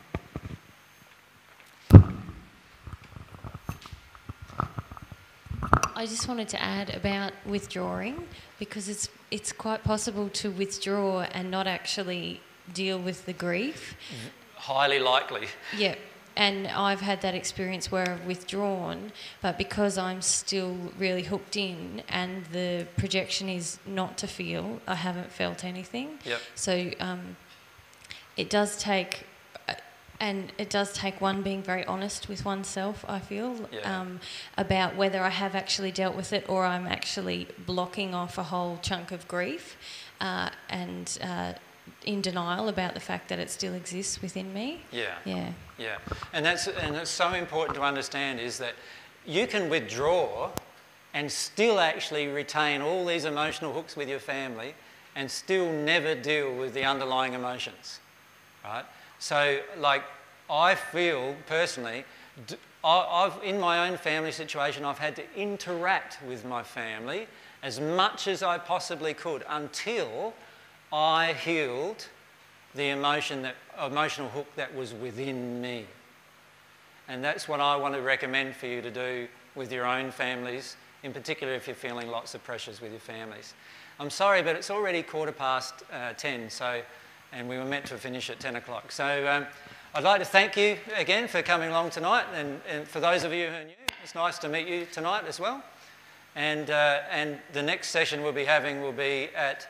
Speaker 8: I just wanted to add about withdrawing, because it's quite possible to withdraw and not actually deal with the grief.
Speaker 1: Highly likely.
Speaker 8: Yeah, and I've had that experience where I've withdrawn, but because I'm still really hooked in and the projection is not to feel, I haven't felt anything.
Speaker 1: Yep.
Speaker 8: So it does take... And it does take one being very honest with oneself, I feel, about whether I have actually dealt with it or I'm actually blocking off a whole chunk of grief and in denial about the fact that it still exists within me. Yeah. And it's so important to understand is that you can withdraw and still actually retain all these emotional hooks with your family and still never deal with the underlying emotions, right? So, like, I feel personally, in my own family situation, I've had to interact with my family as much as I possibly could until I healed the emotional hook that was within me. And that's what I want to recommend for you to do with your own families, in particular if you're feeling lots of pressures with your families. I'm sorry, but it's already 10:15, so... and we were meant to finish at 10 o'clock. So I'd like to thank you again for coming along tonight, and for those of you who are new, it's nice to meet you tonight as well. And the next session we'll be having will be at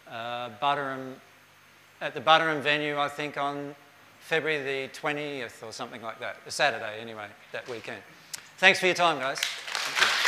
Speaker 8: the Butterham venue, I think, on February the 20th or something like that, a Saturday anyway, that weekend. Thanks for your time, guys. Thank you.